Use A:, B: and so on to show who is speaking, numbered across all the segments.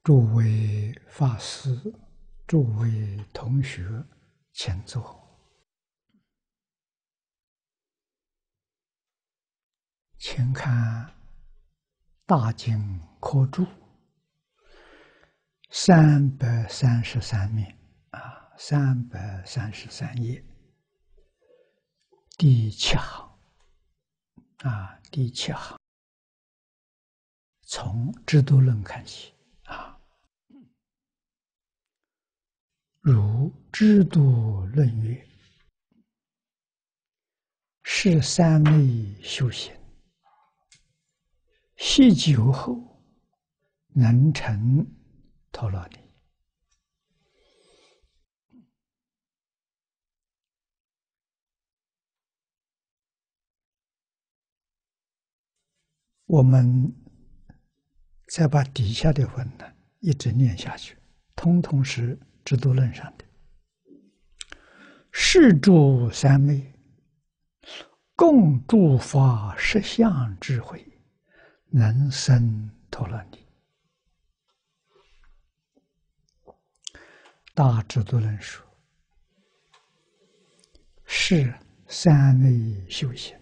A: 诸位法师、诸位同学，请坐。请看《大经科注》333面333页，第七行第七行，从《制度论》看起如《制度论》曰：是三昧修行，习久后能成陀罗尼。我们再把底下的文呢一直念下去，通通是制度论上的。是诸三昧，共诸法实相智慧，能生陀罗尼。大制度论说，是三昧修行。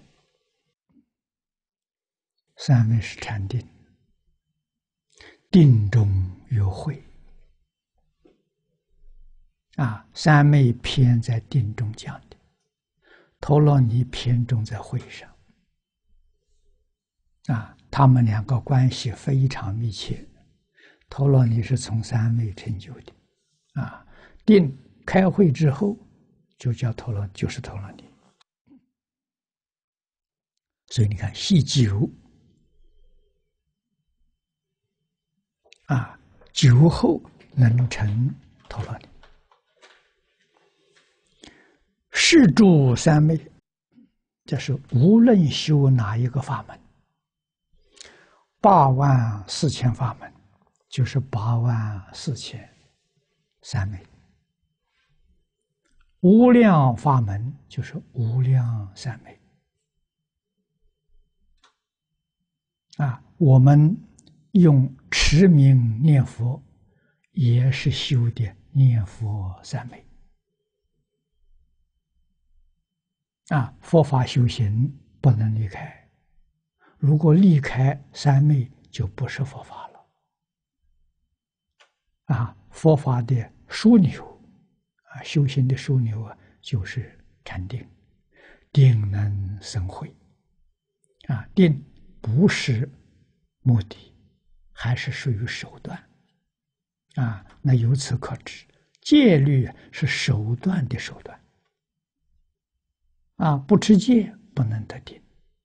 A: 三昧是禅定，定中有慧三昧篇在定中讲的，陀罗尼篇中在慧上他们两个关系非常密切。陀罗尼是从三昧成就的定开慧之后就叫就是陀罗尼。所以你看习久久后能成陀罗尼。是诸三昧，这是无论修哪一个法门，84000法门就是84000三昧，无量法门就是无量三昧我们用持名念佛也是修的念佛三昧佛法修行不能离开，如果离开三昧就不是佛法了佛法的枢纽修行的枢纽就是禅定，定能生慧定不是目的，还是属于手段那由此可知，戒律是手段的手段不持戒不能得定，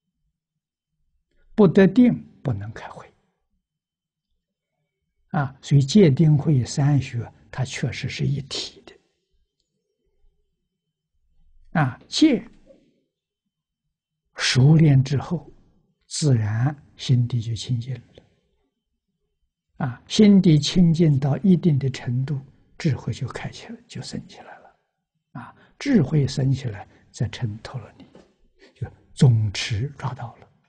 A: 不得定不能开慧所以戒定慧三学它确实是一体的戒熟练之后，自然心地就清净了心地清净到一定的程度，智慧就开起来，就升起来了智慧升起来再成陀罗尼，就总持抓到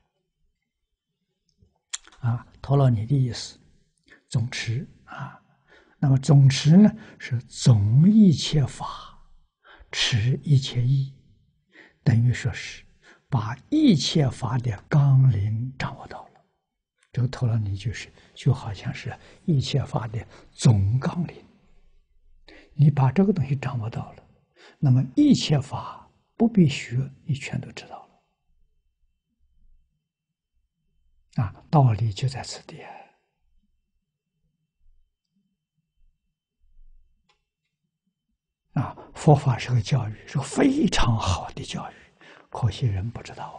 A: 了陀罗尼的意思总持那么总持呢是总一切法，持一切义，等于说是把一切法的纲领掌握到了。这个陀罗尼就好像是一切法的总纲领，你把这个东西掌握到了，那么一切法不必学，你全都知道了道理就在此地佛法是个教育，是个非常好的教育，可惜人不知道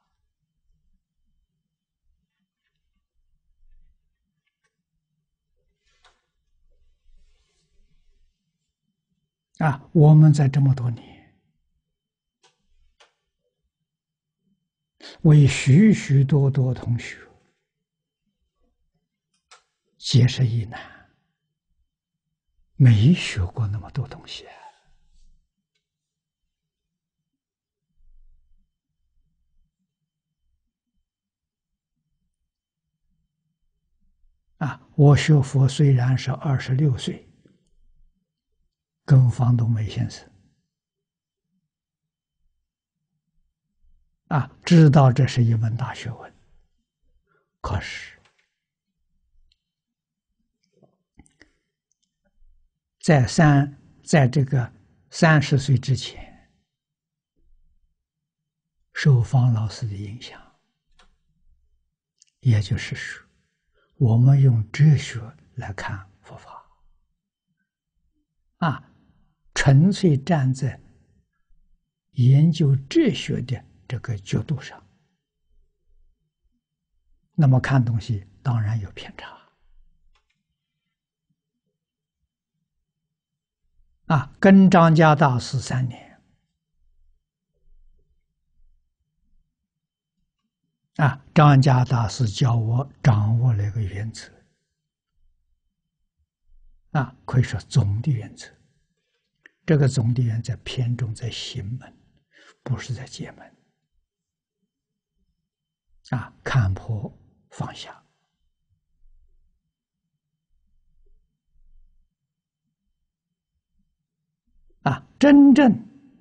A: 我们在这么多年为许许多多同学解释疑难，没学过那么多东西我学佛虽然是26岁，跟房东梅先生知道这是一门大学问，可是，在这个30岁之前，受方老师的影响，也就是说，我们用哲学来看佛法，纯粹站在研究哲学的这个角度上，那么看东西当然有偏差。跟张家大师3年，张家大师教我掌握了一个原则，可以说总的原则。这个总的原则偏重在行门，不是在解门。看破放下。真正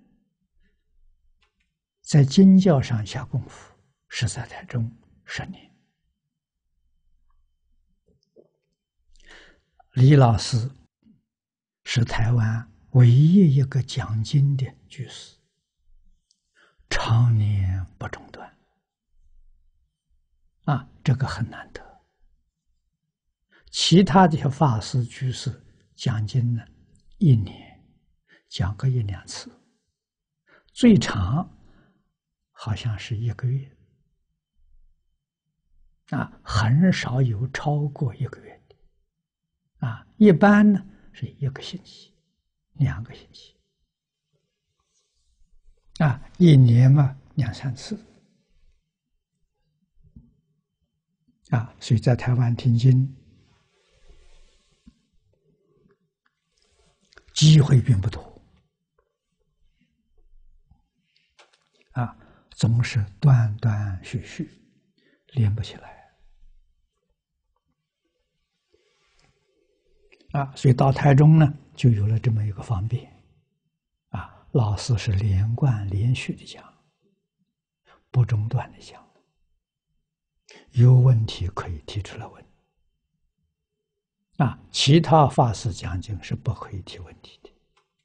A: 在经教上下功夫，是在台中10年。李老师是台湾唯一一个讲经的居士，常年不中断。这个很难得。其他的法师居士讲经呢，1年讲个1、2次，最长好像是1个月，很少有超过1个月的，一般呢是1个星期、2个星期，1年嘛2、3次，所以在台湾听经机会并不多，总是断断续续，连不起来，所以到台中呢，就有了这么一个方便，老师是连贯连续的讲，不中断的讲，有问题可以提出来问，其他法师讲经是不可以提问题的。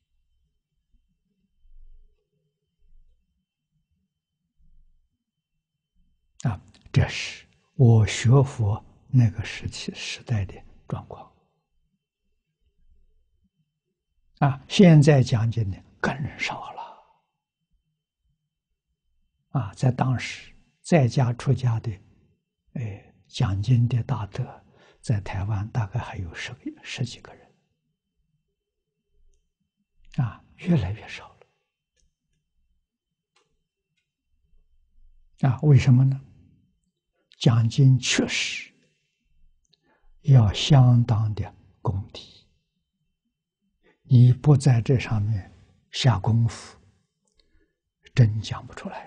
A: 这是我学佛那个时代的状况。现在讲经的更少了。在当时在家出家的，讲经的大德，在台湾大概还有十几个人，越来越少了。为什么呢？讲经确实要相当的功底，你不在这上面下功夫，真讲不出来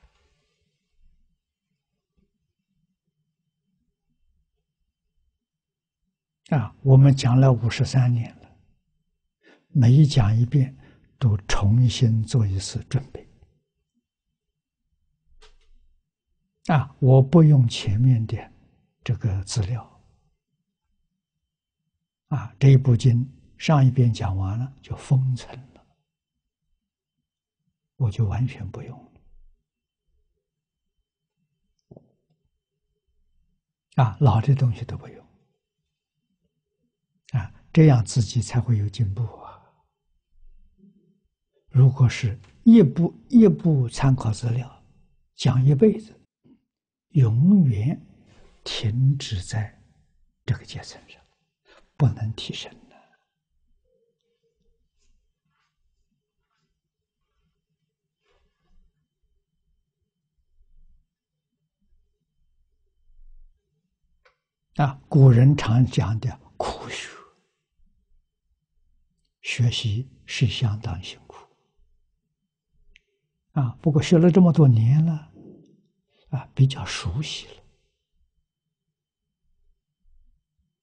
A: 我们讲了53年了，每一讲一遍都重新做一次准备。我不用前面的这个资料。这一部经上一遍讲完了就封存了，我就完全不用了。老的东西都不用。这样自己才会有进步如果是一部参考资料讲一辈子，永远停止在这个阶层上，不能提升古人常讲的苦学，学习是相当辛苦不过学了这么多年了比较熟悉了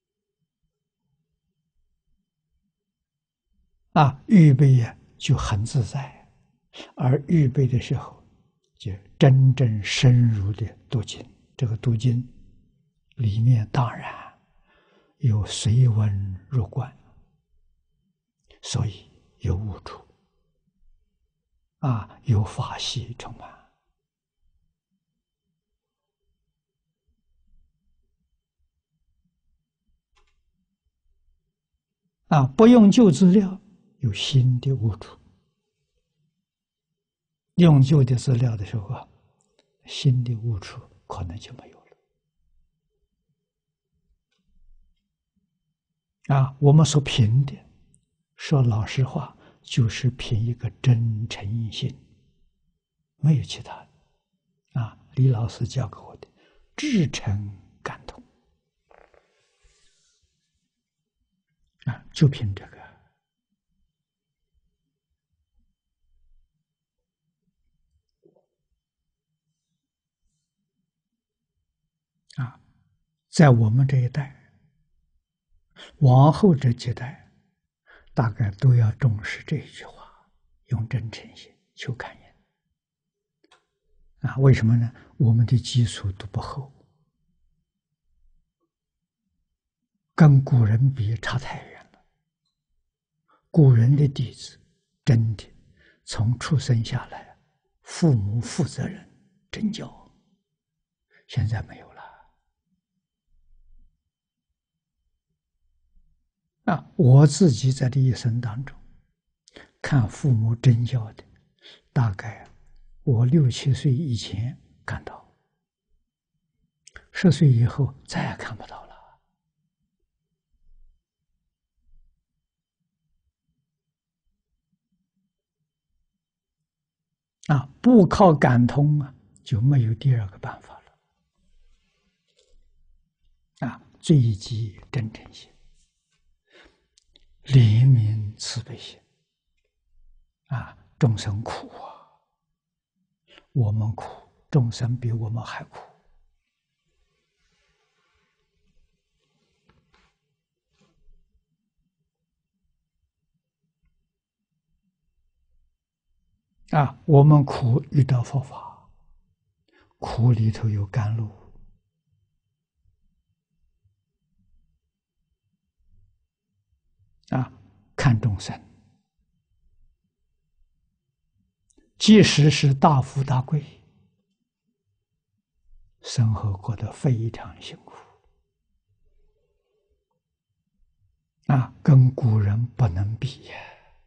A: 预备呀就很自在，而预备的时候，就真正深入的读经。这个读经里面当然有随文入观，所以有悟处，有法喜充满。不用旧资料，有新的悟处。用旧的资料的时候新的悟处可能就没有了。我们所凭的，说老实话，就是凭一个真诚心，没有其他的。李老师教给我的，至诚感动。就凭这个。在我们这一代，往后这几代，大概都要重视这一句话，用真诚心求感应。为什么呢？我们的基础都不厚，跟古人比差太远了。古人的弟子，真的从出生下来，父母负责任真教，现在没有了。我自己在这一生当中，看父母真教的，大概我6、7岁以前看到，10岁以后再也看不到了。不靠感通就没有第二个办法了。最忌真诚心，怜悯慈悲心。众生苦我们苦，众生比我们还苦。我们苦遇到佛法，苦里头有甘露。看众生，即使是大富大贵，生活过得非常辛苦。跟古人不能比呀。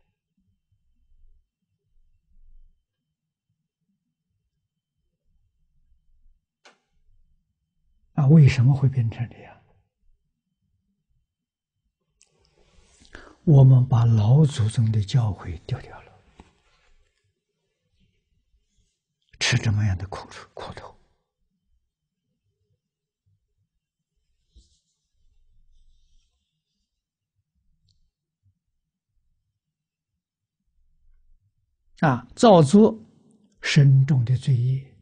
A: 为什么会变成这样？我们把老祖宗的教诲丢掉了，吃这么样的苦头。造作深重的罪业，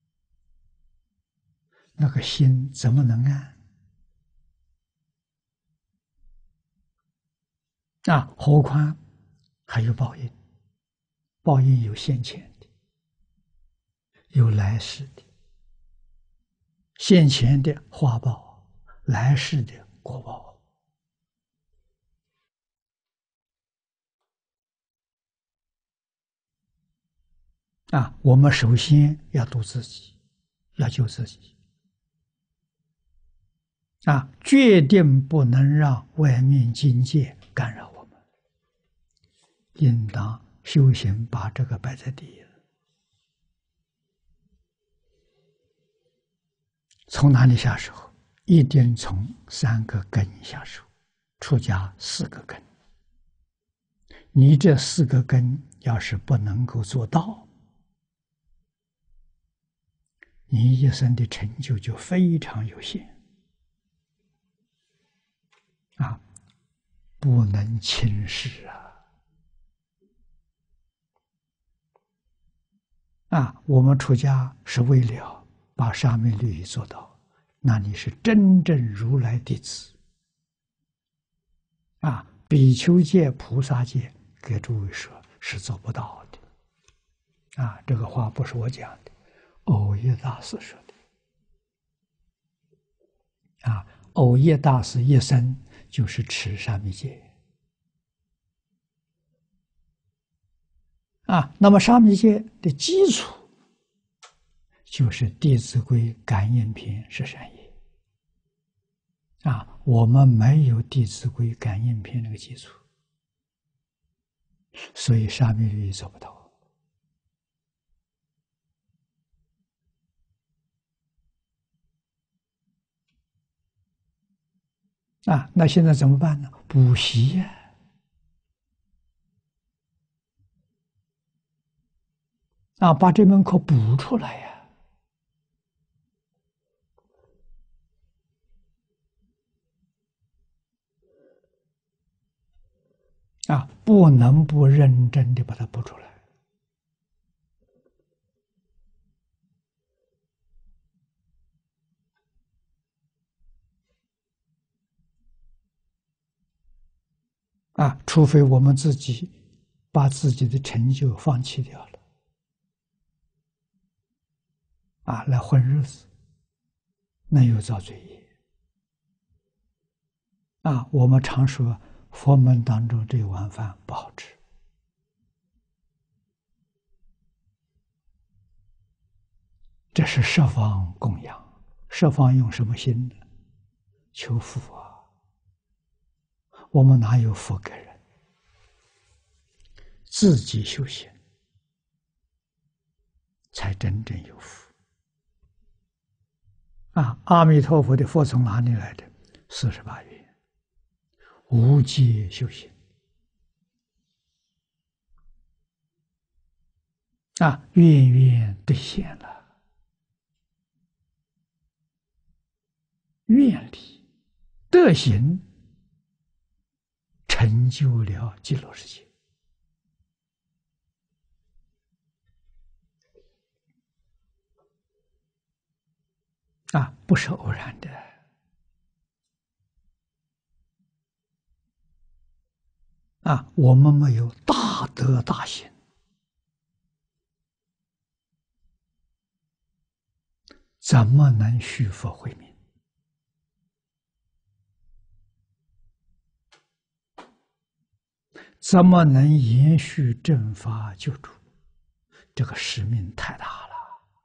A: 那个心怎么能安？何况还有报应，报应有现前的，有来世的。现前的花报，来世的果报。我们首先要度自己，要救自己。决定不能让外面境界干扰我们，应当修行把这个摆在第一。从哪里下手？一定从3个根下手。出家4个根，你这4个根要是不能够做到，你一生的成就就非常有限。不能轻视我们出家是为了把沙弥律仪做到，那你是真正如来弟子。比丘戒、菩萨戒给诸位说是做不到的。啊，这个话不是我讲的，藕益大师说的。啊，藕益大师一生就是持三密戒。啊，那么三密戒的基础就是《弟子规》感应篇是善业。啊，我们没有《弟子规》感应篇那个基础，所以三密律做不到。啊，那现在怎么办呢？补习呀！啊，把这门课补出来呀！啊，不能不认真的把它补出来。啊，除非我们自己把自己的成就放弃掉了，啊，来混日子，那又造罪业。啊，我们常说佛门当中这碗饭不好吃，这是设方供养，设方用什么心呢？求福啊！我们哪有福给人？自己修行，才真正有福。啊，阿弥陀佛的福从哪里来的？48愿，无戒修行。啊，愿愿兑现了，愿力德行成就了极乐世界。啊，不是偶然的。啊，我们没有大德大行，怎么能续佛慧命？怎么能延续正法救助？这个使命太大了。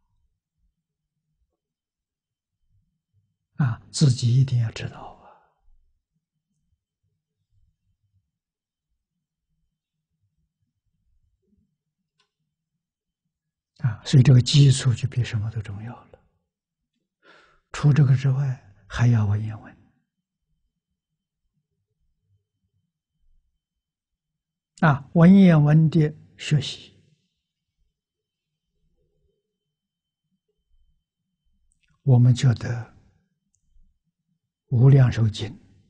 A: 啊，自己一定要知道啊！啊，所以这个基础就比什么都重要了。除这个之外，还要文言文。啊，文言文的学习，我们觉得《无量寿经》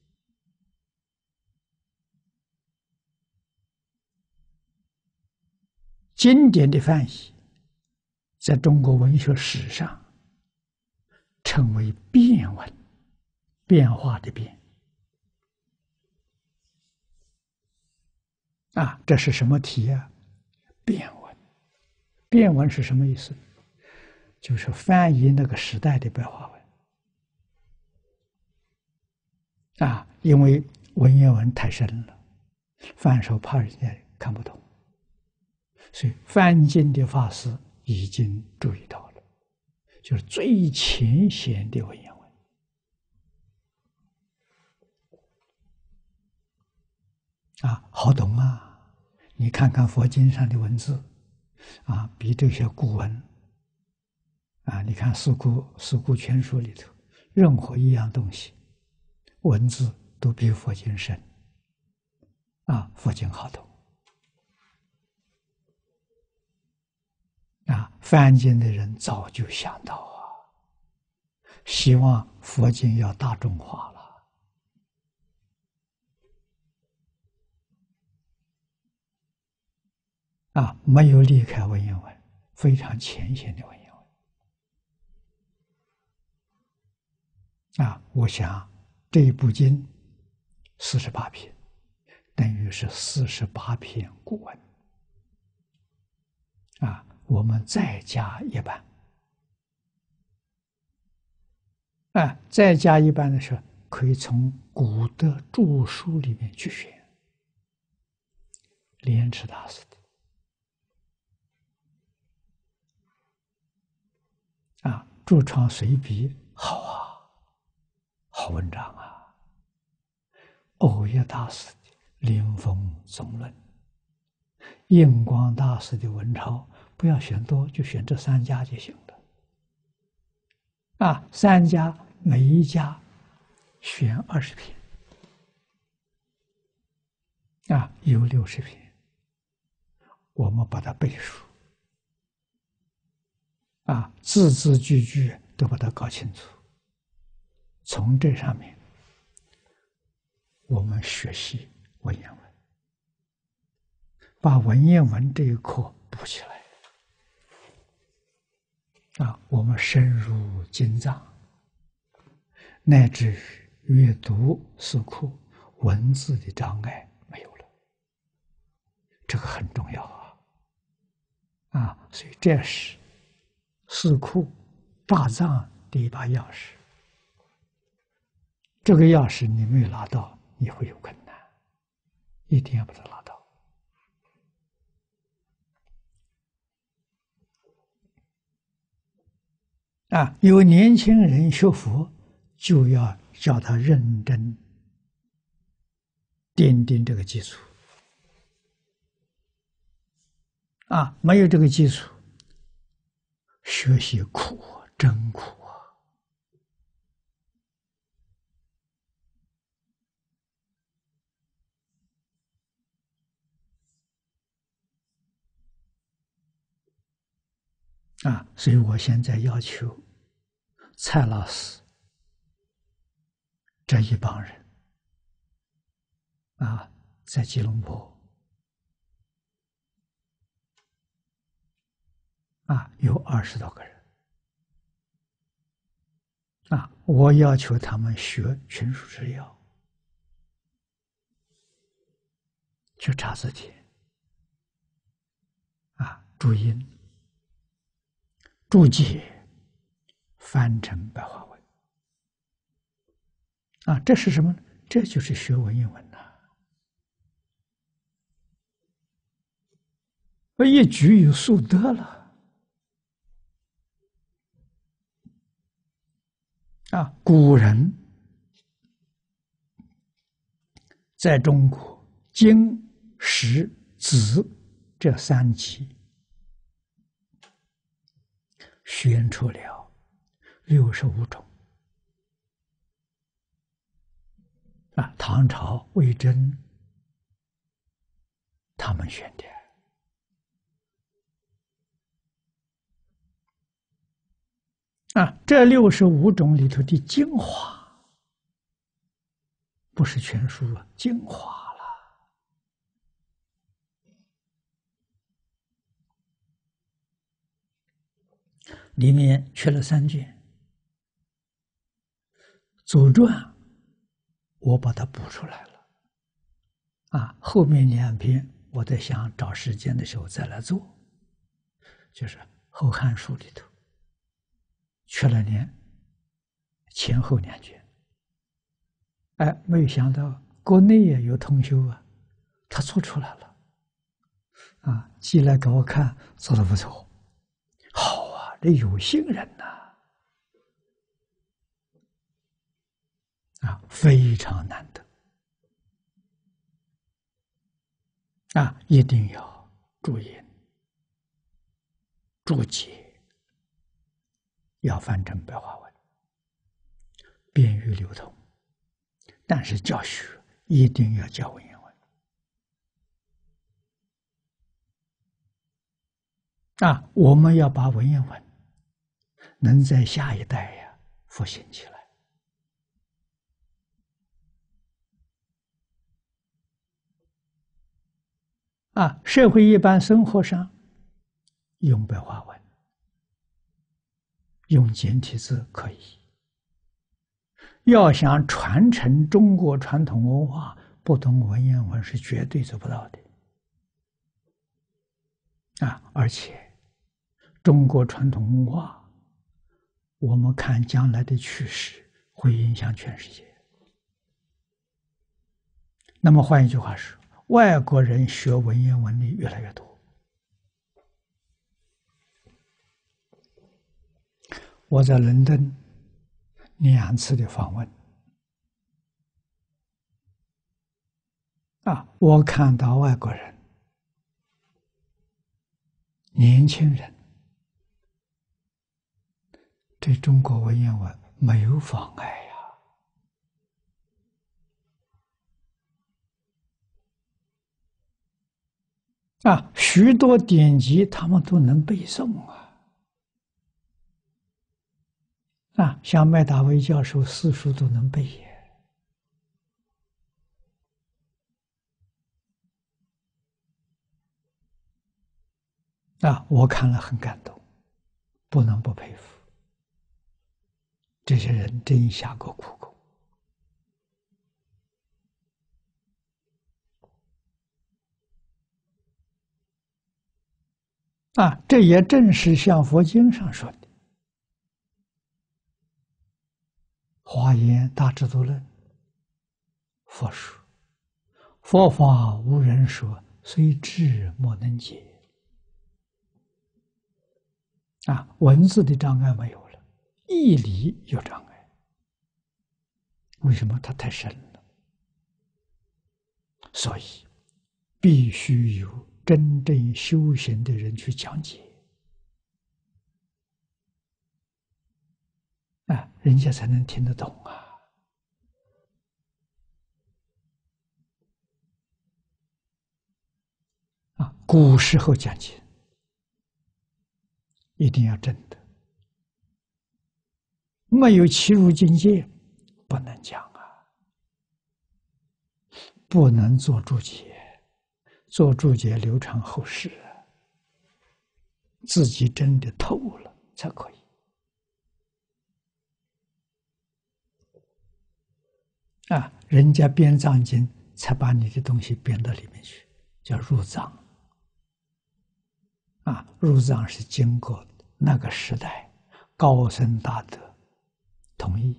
A: 经典的翻译，在中国文学史上称为变文，变化的变。啊，这是什么题啊？变文。变文是什么意思？就是翻译那个时代的白话文。啊，因为文言文太深了，翻手怕人家看不懂，所以翻经的法师已经注意到了，就是最浅显的文言文。啊，好懂啊！你看看佛经上的文字，啊，比这些古文，啊，你看四库全书里头，任何一样东西，文字都比佛经深。啊，佛经好懂。啊，翻经的人早就想到啊，希望佛经要大众化了。啊，没有离开文言文，非常浅显的文言文。啊，我想这一部经48篇， 等于是48篇古文啊。我们再加一半啊，再加一半的时候，可以从古的著书里面去选。莲池大师的啊，《著创随笔》好啊，好文章啊。欧耶大师的《临风总论》，印光大师的文钞，不要选多，就选这3家就行了。啊，3家每一家选20篇，啊，有60篇，我们把它背熟，啊，字字句句都把它搞清楚。从这上面，我们学习文言文，把文言文这一课补起来。啊，我们深入经藏，乃至于阅读四库，文字的障碍没有了，这个很重要啊！啊，所以这是四库大藏的一把钥匙。这个钥匙你没有拿到，你会有困难，一定要把它拿到。啊，有年轻人学佛，就要叫他认真奠定这个基础。啊，没有这个基础，学习苦啊，真苦啊！啊，所以我现在要求蔡老师这一帮人啊，在吉隆坡啊，有20多个人啊，我要求他们学群书治要，去查字典啊，注音、注解，翻成白话文啊，这是什么呢？这就是学文言文呐！一举有数得了。啊，古人在中国经、史、子这3集选出了65种。啊，唐朝魏征他们选的。啊，这65种里头的精华，不是全书了，精华了。里面缺了3卷，《左传》我把它补出来了。啊，后面2篇我在想找时间的时候再来做，就是《后汉书》里头缺了前后2卷。哎，没有想到国内也有同学啊，他做出来了，啊，寄来给我看，做得不错，好啊，这有心人呐，啊，非常难得，啊，一定要注意注解，要翻成白话文，便于流通。但是教学一定要教文言文啊！我们要把文言文能在下一代呀复兴起来啊！社会一般生活上用白话文，用简体字可以。要想传承中国传统文化， 不懂文言文是绝对做不到的。而且中国传统文化，我们看将来的趋势会影响全世界。那么换一句话说，外国人学文言文的越来越多。我在伦敦2次的访问，我看到外国人年轻人对中国文言文没有妨碍许多典籍他们都能背诵像麦达威教授4书都能背耶。我看了很感动，不能不佩服，这些人真下过苦功。这也正是像佛经上说的，《华严大智度论》，佛说：“佛法无人说，虽智莫能解。”文字的障碍没有了，义理有障碍。为什么？它太深了，所以必须有真正修行的人去讲解，人家才能听得懂古时候讲经一定要真的，没有契入境界不能讲不能做注解，做注解流传后世自己真的透了才可以人家编藏经才把你的东西编到里面去，叫入藏入藏是经过那个时代高僧大德同意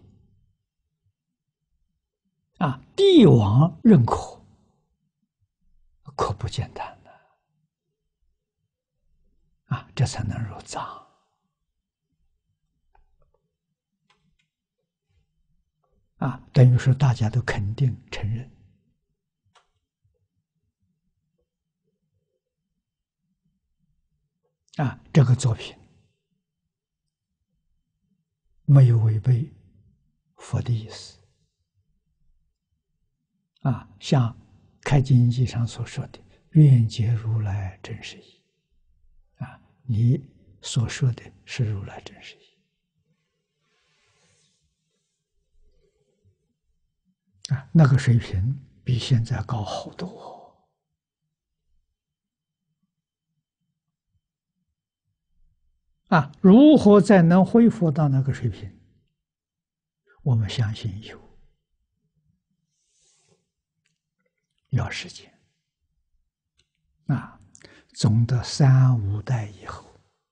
A: 帝王认可，可不简单了这才能入藏等于说大家都肯定承认这个作品没有违背佛的意思像开经记上所说的愿解如来真实义你所说的是如来真实义那个水平比现在高好多如何才能恢复到那个水平？我们相信要时间总的3、5代以后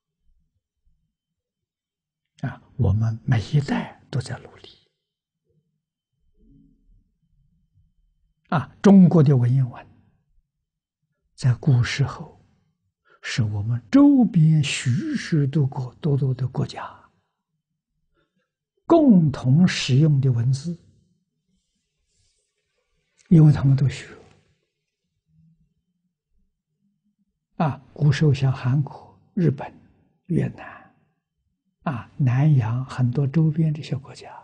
A: 我们每一代都在努力中国的文言文在古时候是我们周边许许多多的国家共同使用的文字，因为他们都学古时候像韩国、日本、越南南洋很多周边这些国家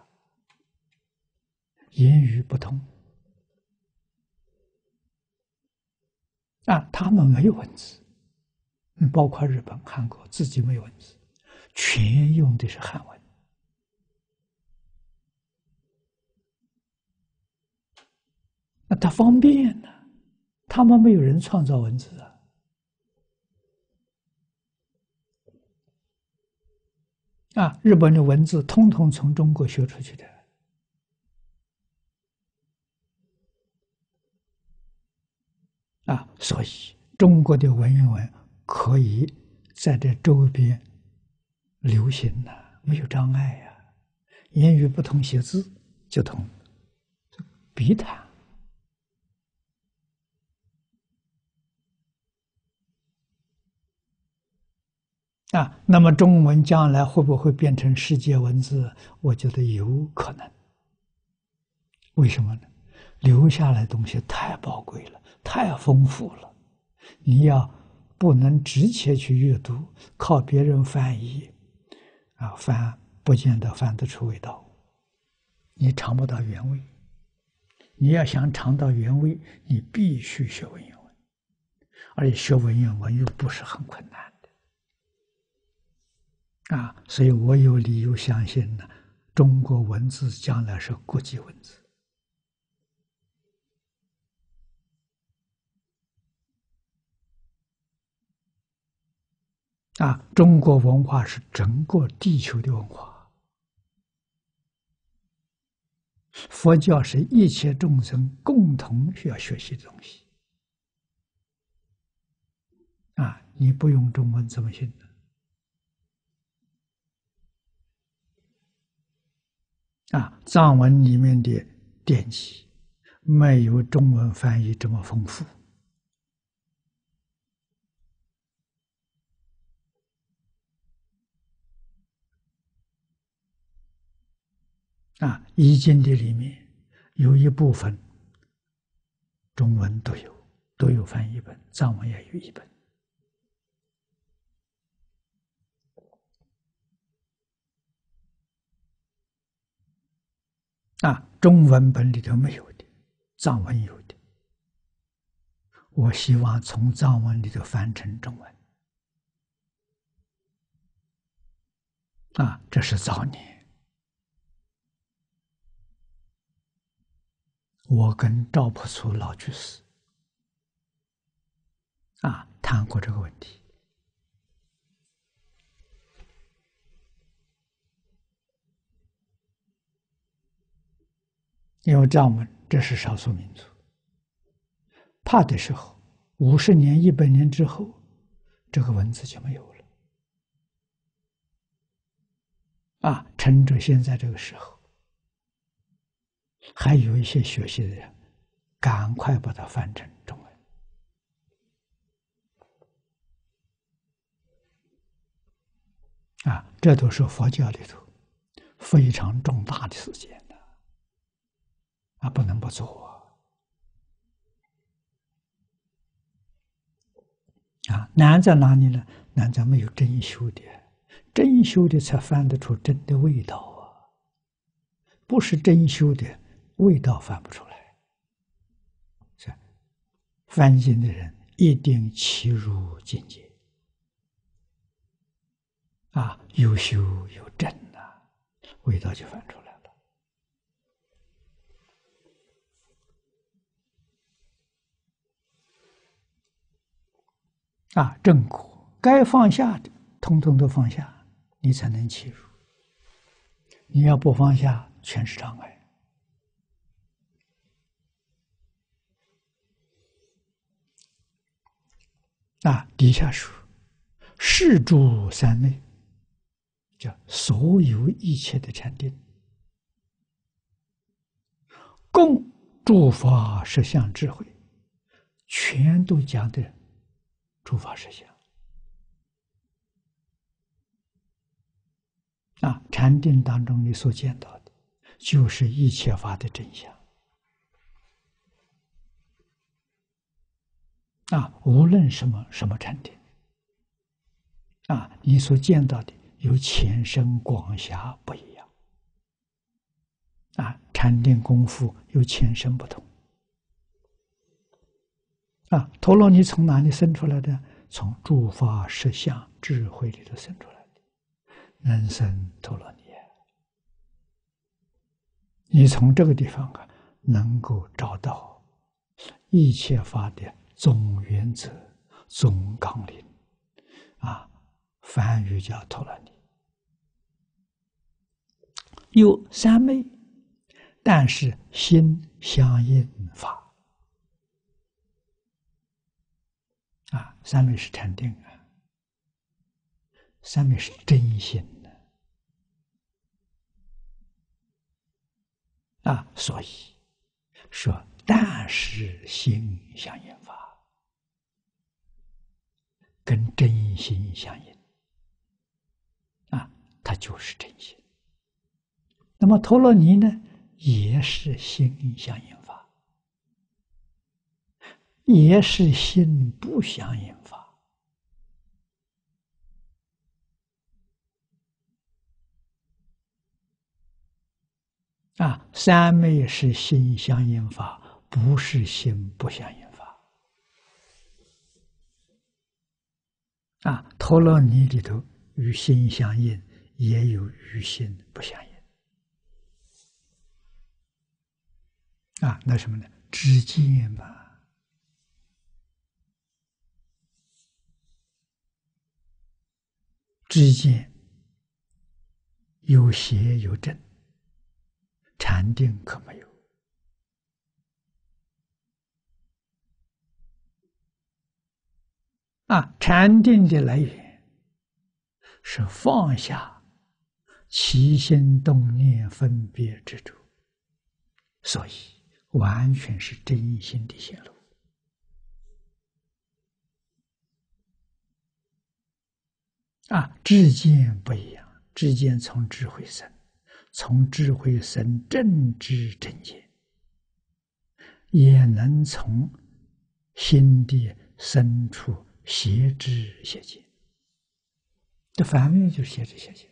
A: 言语不通他们没有文字，包括日本、韩国自己没有文字，全用的是汉文它方便他们没有人创造文字日本的文字通通从中国学出去的所以中国的文言文可以在这周边流行没有障碍呀。言语不同，写字就通，笔谈。那么中文将来会不会变成世界文字？我觉得有可能。为什么呢？留下来的东西太宝贵了，太丰富了。你要不能直接去阅读，靠别人翻译，翻不见得翻得出味道，你尝不到原味。你要想尝到原味，你必须学文言文，而且学文言文又不是很困难的。所以我有理由相信呢，中国文字将来是国际文字。中国文化是整个地球的文化，佛教是一切众生共同需要学习的东西。你不用中文怎么行呢？藏文里面的典籍没有中文翻译这么丰富。易经的里面有一部分中文都有翻译本，藏文也有一本。中文本里头没有的，藏文有的。我希望从藏文里头翻成中文。这是早年我跟赵朴初老居士谈过这个问题。因为藏文这是少数民族，怕的时候50年、100年之后，这个文字就没有了。趁着现在这个时候，还有一些学习的人，赶快把它翻成中文。这都是佛教里头非常重大的事件的，不能不做。难在哪里呢？难在没有真修的，真修的才翻得出真的味道不是真修的，味道翻不出来。翻经的人一定契入境界有修有正味道就翻出来了。正果该放下的，统统都放下，你才能契入。你要不放下，全是障碍。底下说，是诸三昧，叫所有一切的禅定，共诸法实相智慧，全都讲的诸法实相。禅定当中你所见到的，就是一切法的真相。无论什么禅定，你所见到的有浅深广狭不一样。禅定功夫有浅深不同。陀罗尼从哪里生出来的？从诸法实相智慧里头生出来的，能生陀罗尼。你从这个地方能够找到一切法的总原则、总纲领。梵语叫陀罗尼。有三昧，但是心相应法。 三昧是禅定啊，三昧是真心的所以说，但是心相应法，跟真心相应它就是真心。那么陀罗尼呢，也是心相应法，也是心不相应法。三昧是心相应法，不是心不相应法。陀罗尼里头与心相应，也有与心不相应。那什么呢？知见嘛。知见有邪有正，禅定可没有。禅定的来源是放下起心动念分别执着，所以完全是真心的显露。知见不一样，知见从智慧生，从智慧生正知正见，也能从心地深处邪知邪见。这反面就是邪知邪见。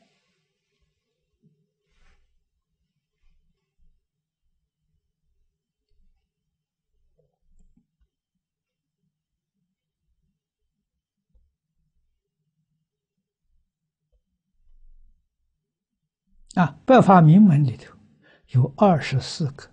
A: 百法明门里头有24个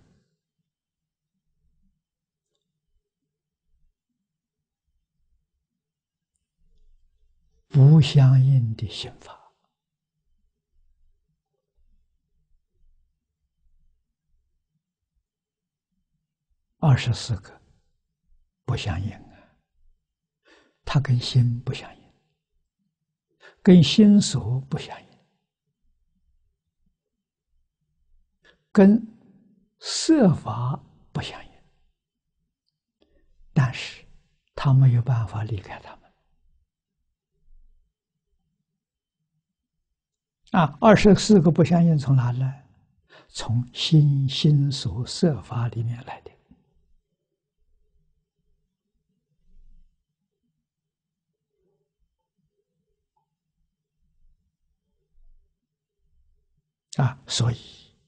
A: 不相应的心法。24个不相应它跟心不相应，跟心所不相应，跟色法不相应，但是他没有办法离开他们。24个不相应从哪来？从心所色法里面来的。所以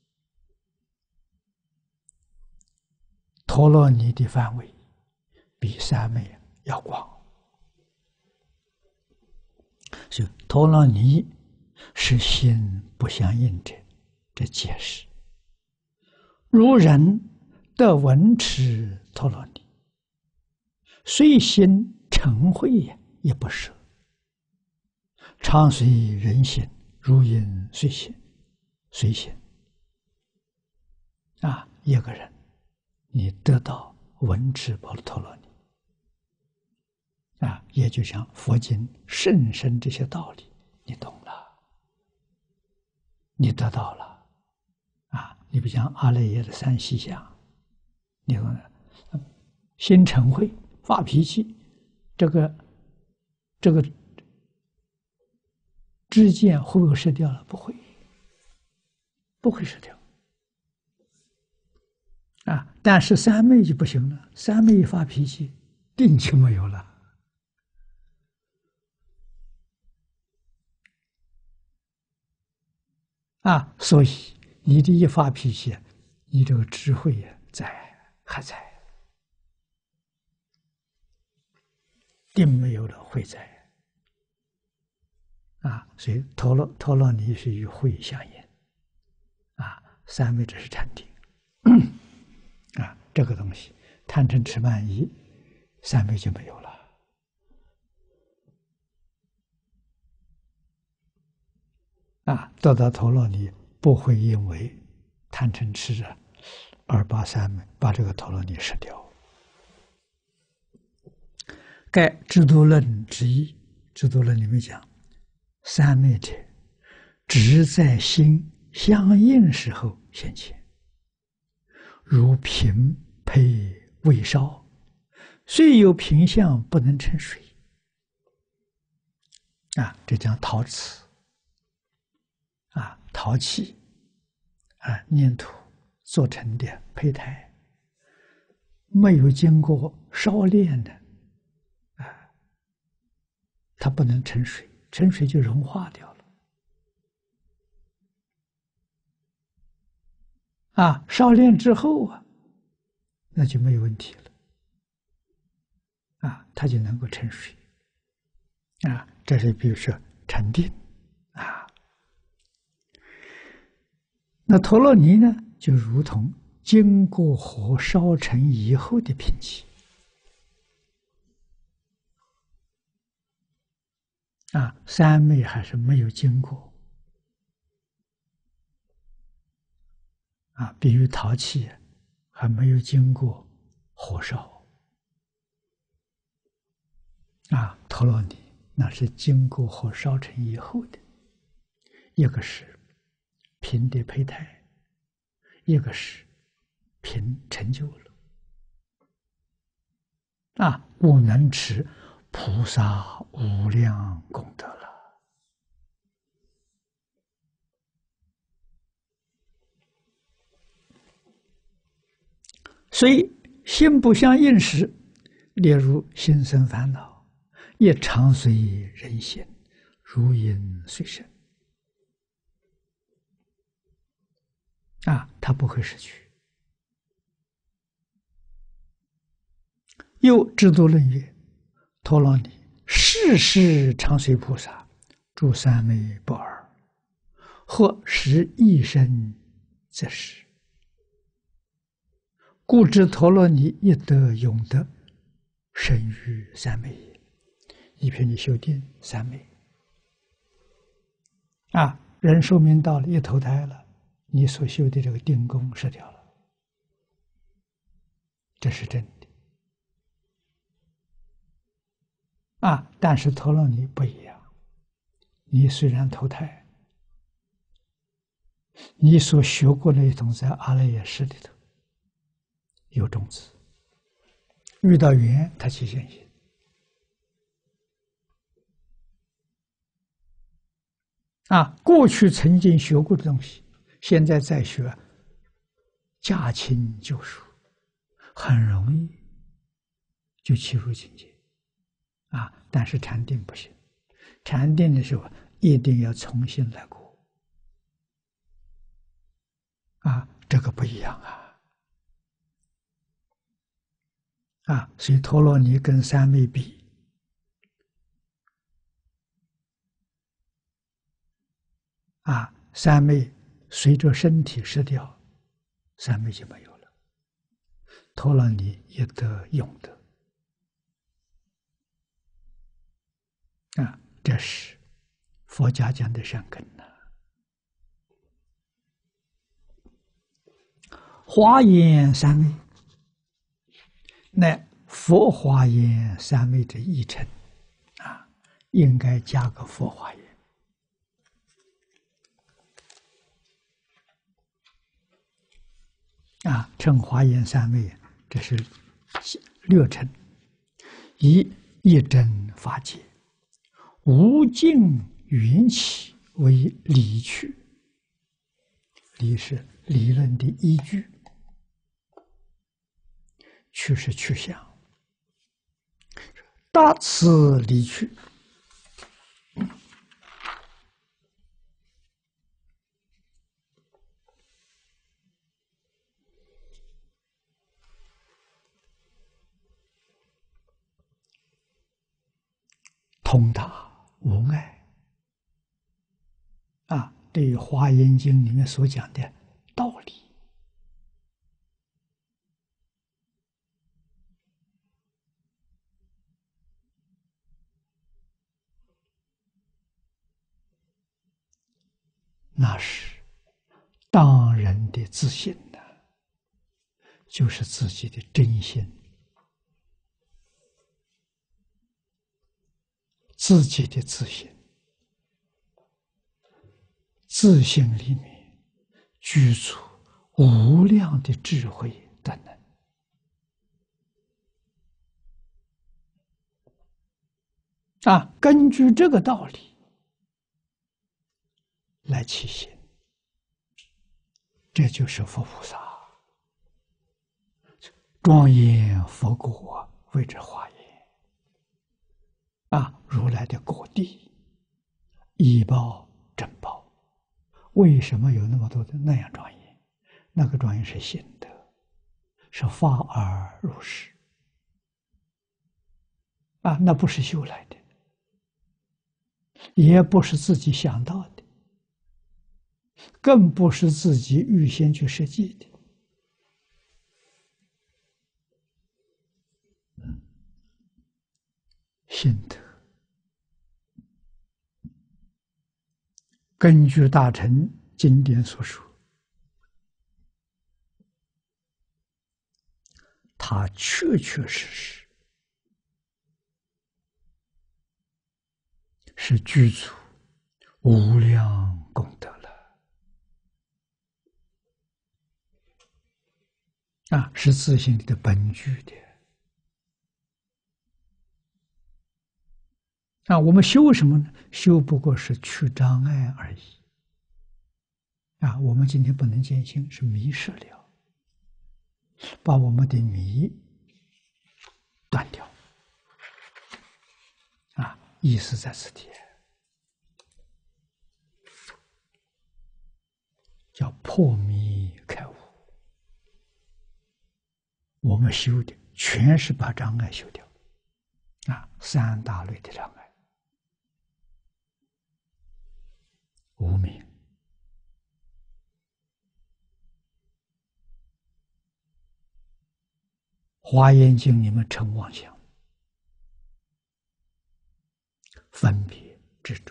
A: 陀罗尼的范围比三昧要广。所以陀罗尼是心不相应者，这解释。如人得闻持陀罗尼，虽心嗔恚也不舍，常随人心，如影随形。一个人你得到闻持陀罗尼也就像佛经甚深这些道理你懂了，你得到了你不像阿赖耶的三细相，你懂了，心嗔恚发脾气，这个知见会不会失掉了？不会失掉但是三昧就不行了，三昧一发脾气，定就没有了所以你的一发脾气，你这个智慧还在，定没有了，慧在所以陀罗尼是与慧相应三昧这是禅定这个东西贪嗔痴慢疑三昧就没有了得到陀罗尼不会因为贪嗔痴而把这个陀罗尼失掉。 盖制度论之一。制度论里面讲，三昧者，只在心相应时候现前，如瓶配未烧，虽有瓶相，不能成水。这讲陶瓷陶器粘土做成的胚胎，没有经过烧炼的它不能成水，成水就融化掉了。烧炼之后那就没有问题了。它就能够成水。这是比如说禅定那陀罗尼呢，就如同经过火烧成以后的瓶器。三昧还是没有经过比如陶器还没有经过火烧陀罗尼那是经过火烧成以后的，一个是瓶的胚胎，一个是瓶成就了故能持菩萨无量功德了。所以心不相应时，例如心生烦恼，也常随人心，如影随身它不会失去。又制度论曰：陀罗尼世世常随菩萨，住三昧不二，或时一生则是。故知陀罗尼一得永得，生于三昧也。一篇你修定三昧人寿命到了，一投胎了，你所修的这个定功失掉了，这是真的但是陀罗尼不一样，你虽然投胎，你所学过那一种在阿赖耶识里头有种子，遇到缘它起现行过去曾经学过的东西，现在再学，驾轻就熟，很容易就契入境界但是禅定不行，禅定的时候一定要重新来过这个不一样所以陀罗尼跟三昧比三昧随着身体失掉，三昧就没有了，陀罗尼也得永得这是佛家讲的善根华严三昧乃佛华严三昧的义称应该加个佛华严称华严三昧，这是略称。以一真法界无尽缘起为理趣，理是理论的依据，趣是去向，大慈理趣通达无碍对于《华严经》里面所讲的道理那是当人的自信就是自己的真心自己的自信，自信里面具足无量的智慧等能。根据这个道理来起心，这就是佛菩萨庄严佛果谓之华严。如来的果地一报正报，为什么有那么多的那样庄严？那个庄严是心得，是发而入实那不是修来的，也不是自己想到的，更不是自己预先去设计的。心得，根据大乘经典所说，它确确实实是具足无量功德了是自性里的本具的。我们修什么呢？修不过是去障碍而已。我们今天不能见性，是迷失了，把我们的迷断掉。意思在此地，叫破迷开悟。我们修的全是把障碍修掉，三大类的障碍。无明、华严经里面称妄想、分别执着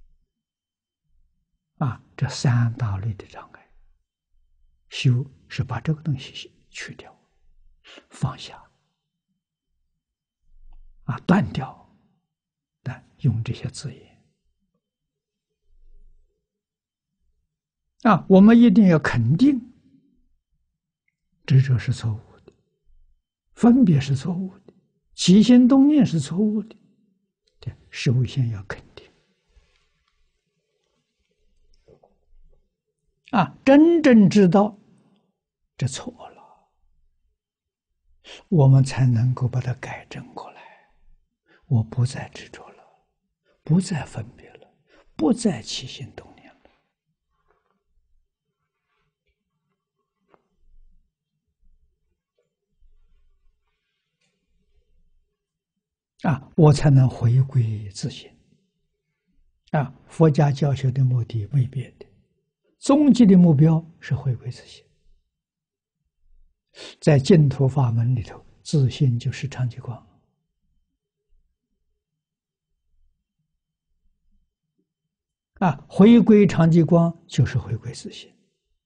A: 这三大类的障碍，修是把这个东西去掉、放下断掉，用这些字眼我们一定要肯定执着是错误的，分别是错误的，起心动念是错误的，首先要肯定真正知道这错了，我们才能够把它改正过来。我不再执着了，不再分别了，不再起心动念了，我才能回归自信。佛家教学的目的未变的，终极的目标是回归自信。在净土法门里头，自信就是常寂光。回归常寂光就是回归自信。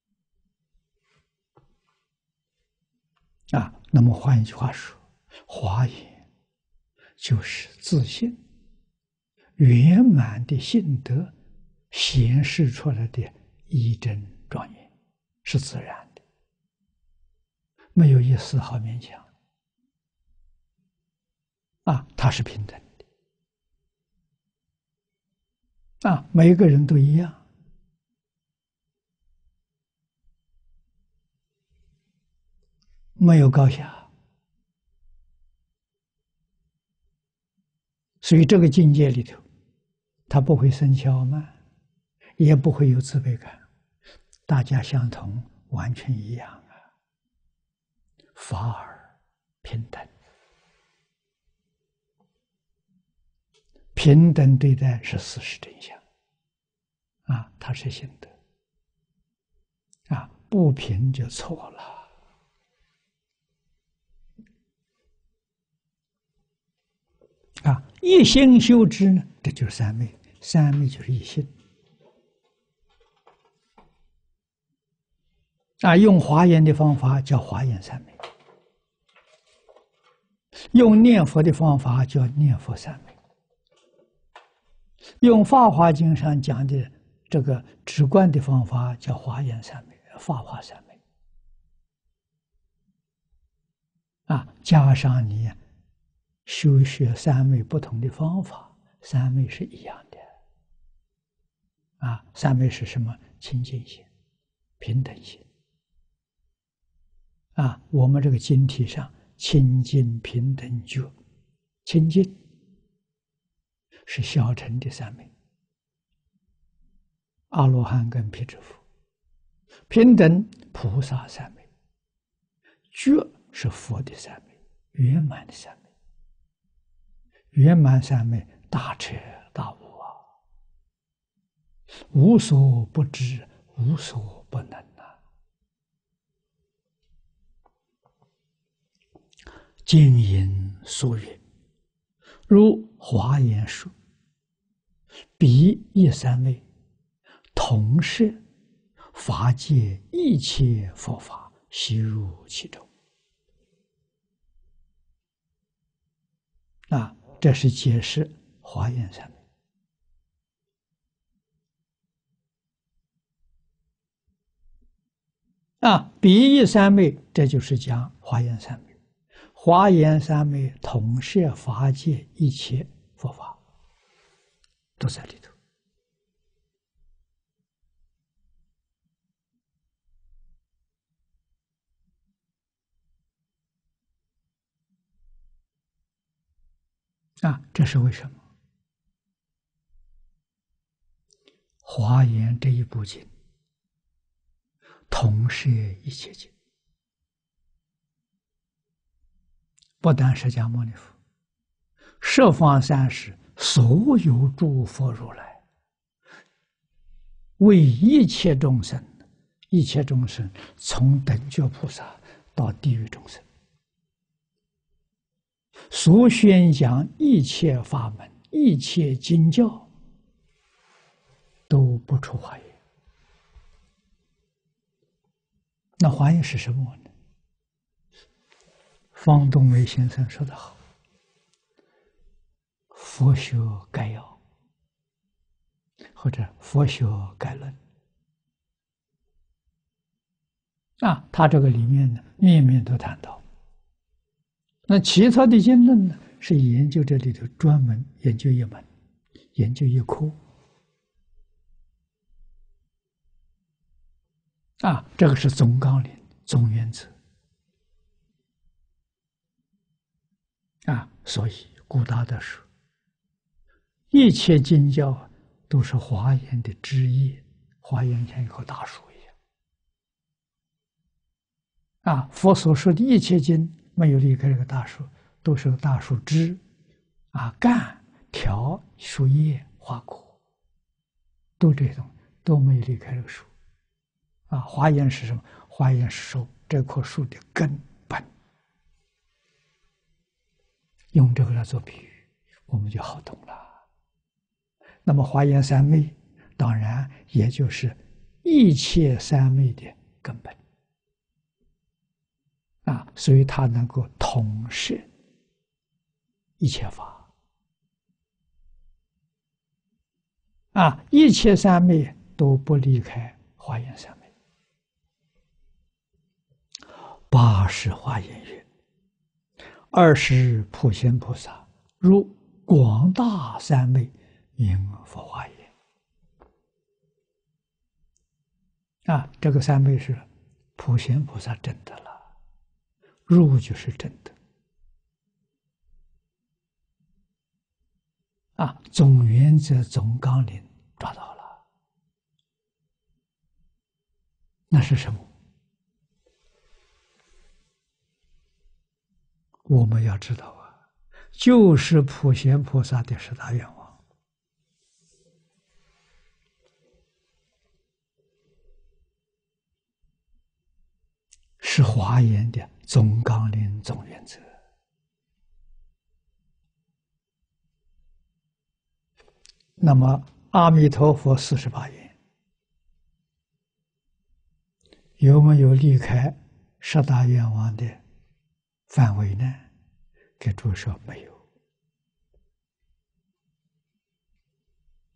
A: 那么换一句话说，华严就是自信圆满的性德显示出来的一真庄严，是自然的，没有一丝毫勉强它是平等的每个人都一样，没有高下，所以这个境界里头，他不会生骄慢，也不会有自卑感，大家相同，完全一样法尔平等，平等对待是事实真相它是心得不平就错了。一心修之呢，这就是三昧，三昧就是一心用华严的方法叫华严三昧，用念佛的方法叫念佛三昧用《法华经》上讲的这个直观的方法叫华严三昧、法华三昧加上你修学三昧不同的方法，三昧是一样的三昧是什么？清净心、平等心我们这个经题上清净平等觉，清净是小乘的三昧，阿罗汉跟辟支佛；平等菩萨三昧，觉是佛的三昧，圆满的三昧。圆满三昧大彻大悟无所不知，无所不能经云所云，如华严说，彼一三昧，同摄法界一切佛法，悉入其中。这是解释华严三昧彼一三昧，这就是讲华严三昧。华严三昧统摄法界一切佛法，都在里头这是为什么？华严这一部经统摄一切经，不但释迦牟尼佛，十方三世所有诸佛如来，为一切众生，一切众生从等觉菩萨到地狱众生，所宣讲一切法门、一切经教，都不出华严。那华严是什么呢？方东梅先生说得好，佛学概要或者佛学概论他这个里面呢，面面都谈到。那其他的经论呢，是研究这里头专门研究一门，研究一科这个是总纲领、总原则所以古大德说，一切经教都是华严的枝叶，华严像一棵大树一样佛所说的一切经没有离开这个大树，都是大树枝干、条、树叶、花果，都这种都没有离开这个树华严是什么？华严是说这棵树的根本。用这个来做比喻，我们就好懂了。那么华严三昧，当然也就是一切三昧的根本所以它能够统摄一切法一切三昧都不离开华严三昧。八十华严曰：20普贤菩萨如广大三昧，名佛华严。这个三昧是普贤菩萨证得了，入就是证得总原则、总纲领抓到了，那是什么？我们要知道就是普贤菩萨的十大愿望是华严的总纲领、总原则。那么阿弥陀佛48愿有没有离开十大愿望的范围呢？给诸说没有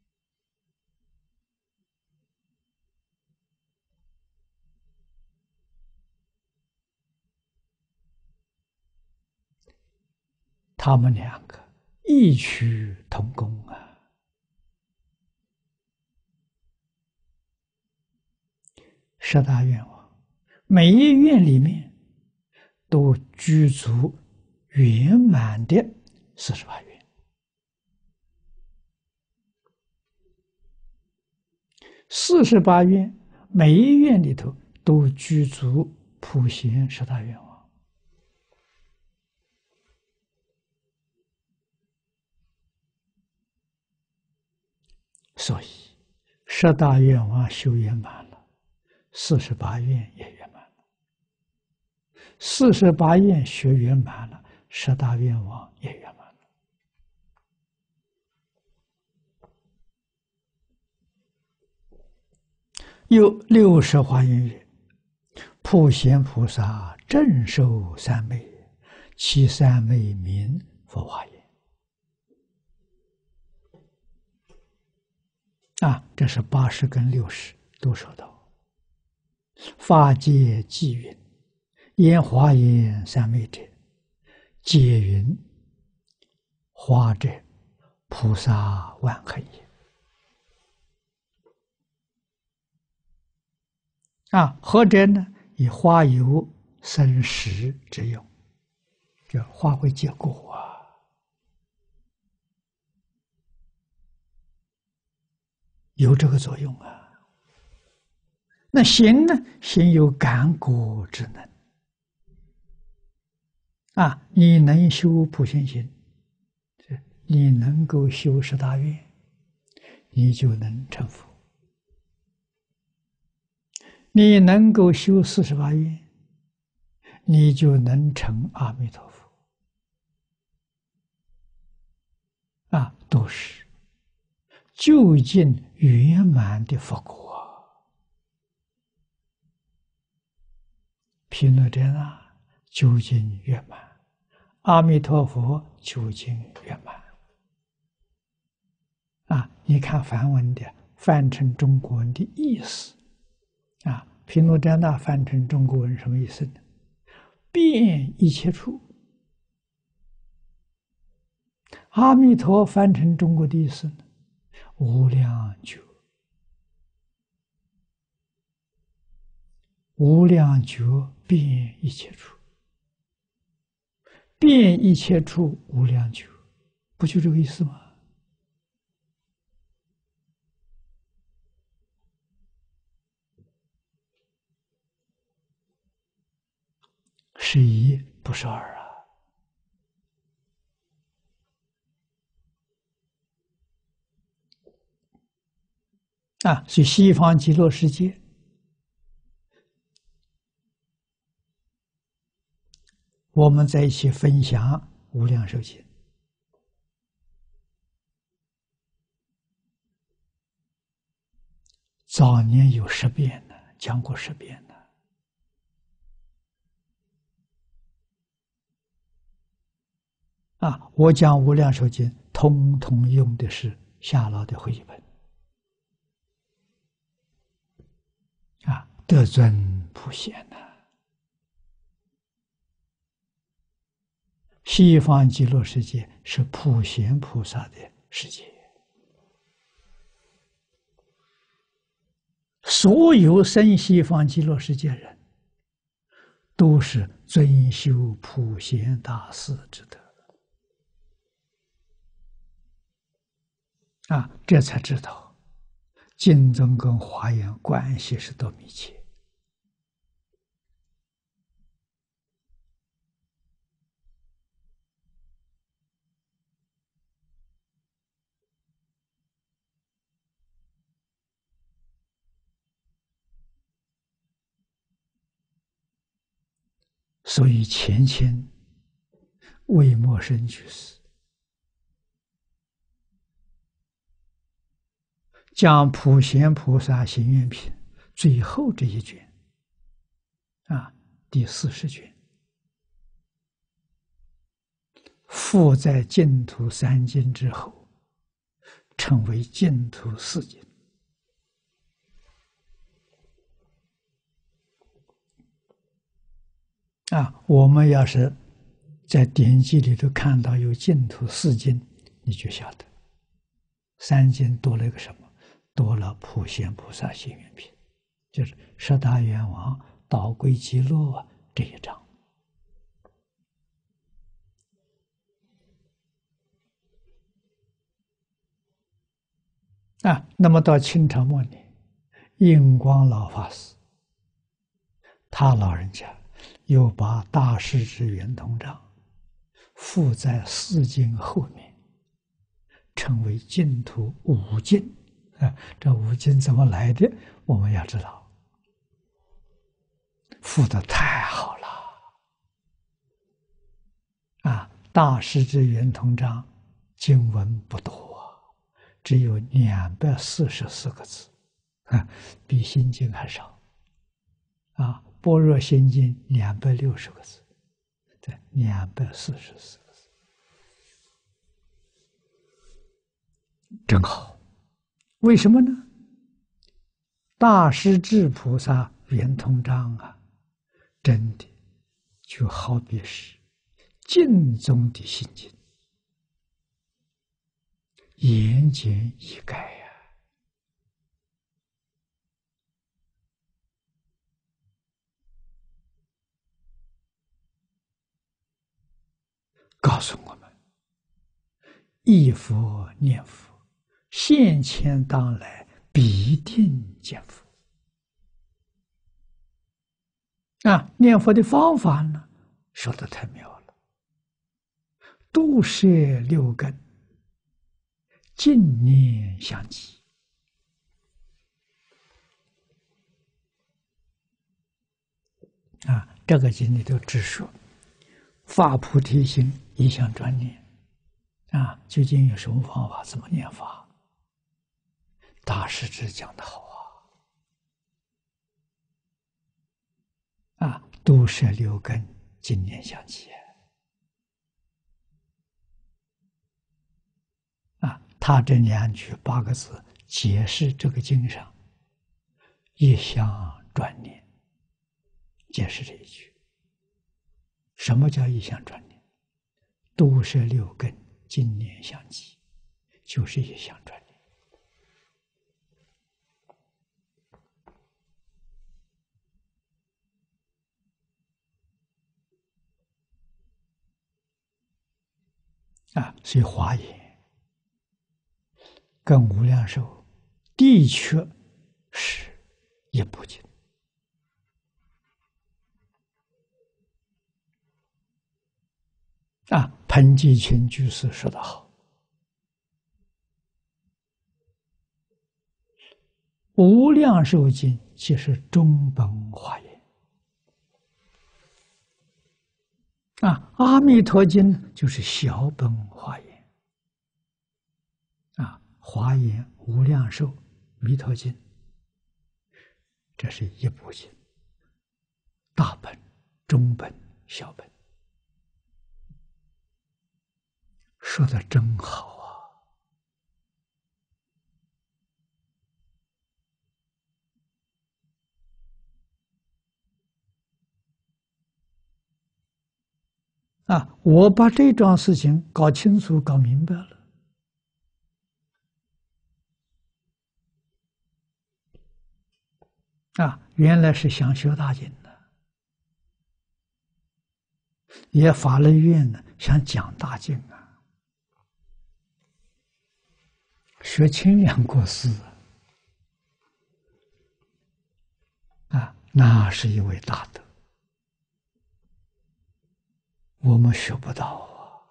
A: 他们两个异曲同工啊！十大愿望，每一愿里面都具足圆满的48愿。48愿，每一愿里头都具足普贤十大愿望。所以，十大愿望修圆满了，48愿也圆满了。48愿学圆满了，十大愿望也圆满了。又60华严语，普贤菩萨正受三昧，其三昧名佛华严。这是80跟60都说到。法界偈云：言华严三昧者，皆云华者菩萨万恒也。何者呢？以花有生实之用，这花会结果啊。有这个作用啊。那行呢？行有感果之能。你能修普贤行，你能够修十大愿，你就能成佛。你能够修48愿，你就能成阿弥陀佛。都是究竟圆满的佛果啊！毗卢遮那究竟圆满，阿弥陀佛究竟圆满。你看梵文的翻成中国文的意思。毗卢遮那翻成中国文什么意思呢？遍一切处。阿弥陀翻成中国的意思呢？无量觉。无量觉遍一切处，遍一切处无量觉，不就这个意思吗？是一，不是二所以西方极乐世界，我们在一起分享无量寿经。早年有10遍呢，讲过10遍呢。我讲无量寿经，通通用的是夏老的会译本。得尊普贤呐。西方极乐世界是普贤菩萨的世界，所有生西方极乐世界人，都是尊修普贤大士之德。这才知道经宗跟华严关系是多密切。所以前清魏默生居士将普贤菩萨行愿品最后这一卷，第40卷，附在净土3经之后，称为净土4经。我们要是在典籍里头看到有净土四经，你就晓得三经多了一个什么？多了普贤菩萨行愿品，就是十大愿王导归极乐这一章。那么到清朝末年，印光老法师，他老人家又把大师之圆通章附在四经后面，称为净土五经。这五经怎么来的？我们要知道，附的太好了大师之圆通章经文不多，只有244个字，比心经还少。般若心经260个字，对，244个字，真好。为什么呢？大师至菩萨圆通章真的就好比是净宗的心经，言简意赅告诉我们：忆佛念佛，现前当来必定见佛。念佛的方法呢，说得太妙了。度摄六根，净念相继。这个经里头只说发菩提心，一向专念。究竟有什么方法？怎么念法？大师之讲的好度摄六根，净念相继。他这2句8个字解释这个经上一向专念，解释这一句。什么叫一向专念？度摄六根，净念相继，就是一向专念。所以华严跟无量寿的确是一部经。彭济群居士说得好，无量寿经即是中本华严，阿弥陀经就是小本华严。华严、无量寿、弥陀经，这是一部经，大本、中本、小本，说的真好我把这桩事情搞清楚、搞明白了。原来是想学大经的，也发了愿呢，想讲大经学清凉国师那是一位大德，我们学不到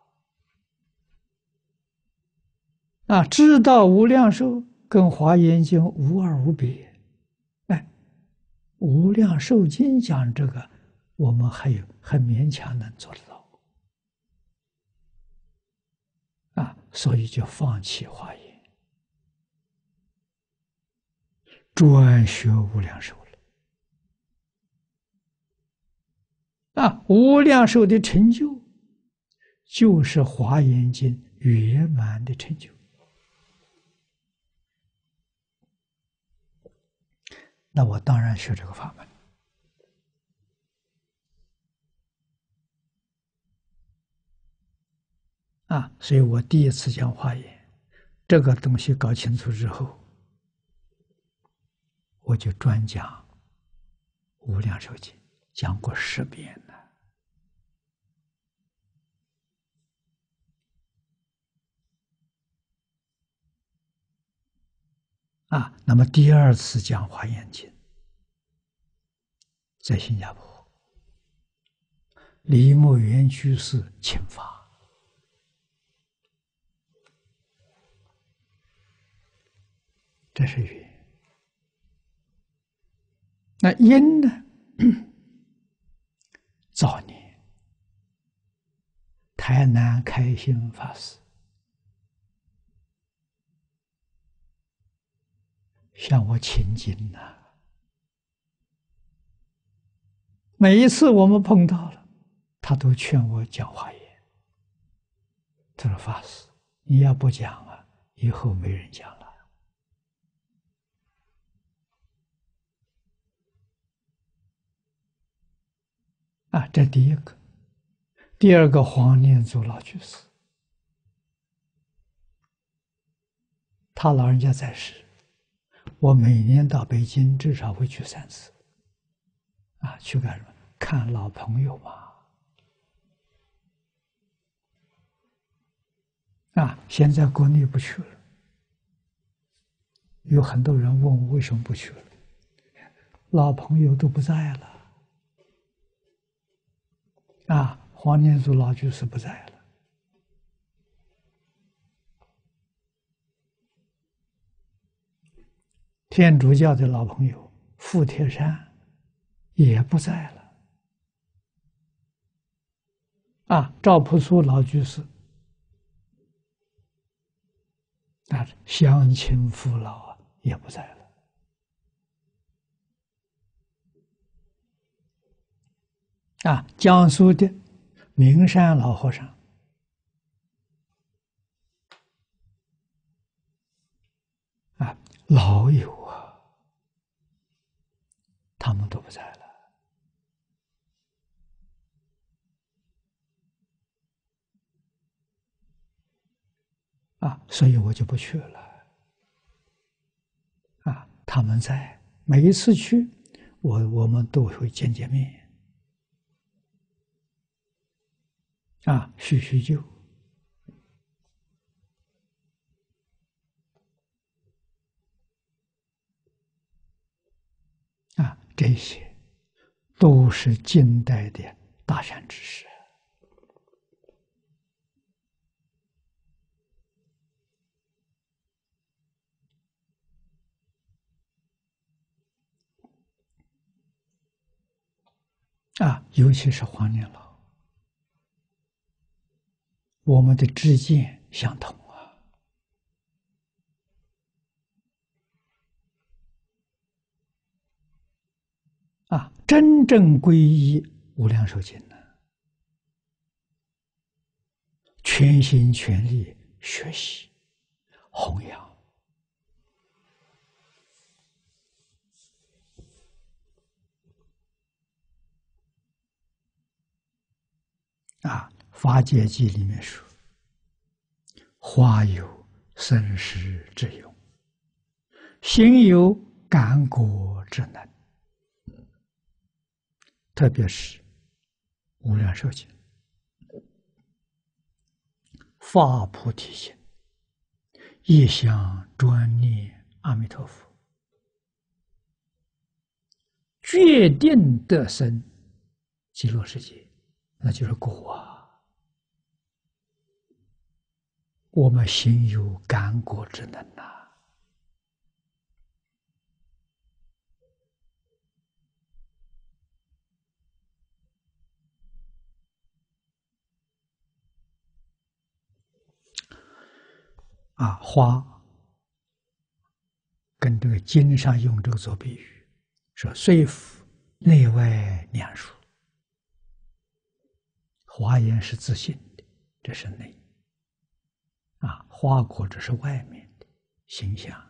A: 知道无量寿跟华严经无二无别。无量寿经讲这个，我们还勉强能做得到所以就放弃华严，专学无量寿了。无量寿的成就，就是华严经圆满的成就。那我当然学这个法门。 所以我第一次讲华严，这个东西搞清楚之后，我就专讲《无量寿经》，讲过10遍了。那么第二次讲华严经，在新加坡，李默园居士请法，这是缘。那因呢？早年台南开心法师向我请经每一次我们碰到了，他都劝我讲华严。他说：“法师，你要不讲以后没人讲了。”这第一个。第二个，黄念祖老居士，他老人家在世，我每年到北京至少会去3次。去干什么？看老朋友嘛。现在国内不去了，有很多人问我为什么不去了，老朋友都不在了。黄念祖老居士不在了，天主教的老朋友傅铁山也不在了，赵朴初老居士乡亲父老也不在了。江苏的明山老和尚老友他们都不在了。所以我就不去了。他们在，每一次去，我们都会见面。叙旧。这些都是近代的大善知识。尤其是黄念老，我们的知见相同真正皈依无量寿经全心全力学习弘扬法界记里面说，花有生实之用，心有感果之能。特别是无量寿经，发菩提心，一向专念阿弥陀佛，决定得生极乐世界，那就是果我们心有感果之能花跟这个经上用这个做比喻，说虽复内外两殊，华严是自性的，这是内花果这是外面的形象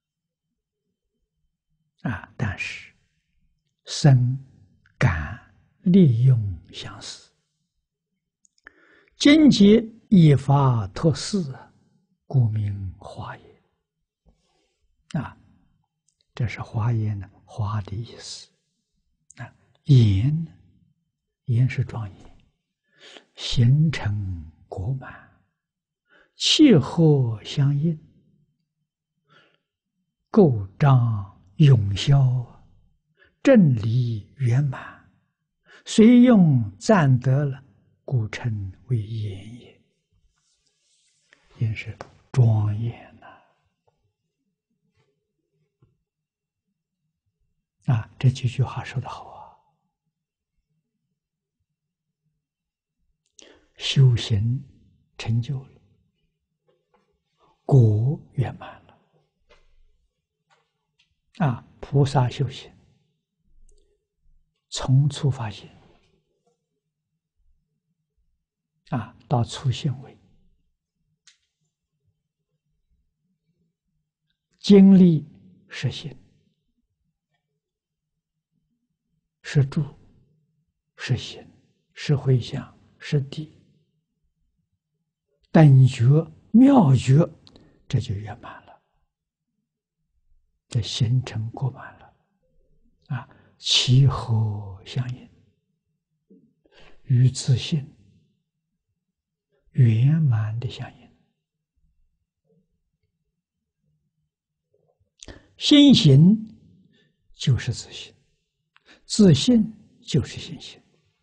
A: 但是生感利用相似，经节一法托事，故名华严。啊，这是华严的华的意思。啊，严呢，严是庄严，形成果满，气候相应，构章永消，正理圆满，虽用暂得了，故称为严也。严是庄严呐！啊，这几句话说得好啊！修行成就了，果圆满了。啊，菩萨修行从初发心啊到初现为，经历是行，是住，是行，是回向，是地，等觉妙觉，这就圆满了，这形成果满了。啊，其后相应，与自性圆满的相应。心行就是自性，自性就是心行。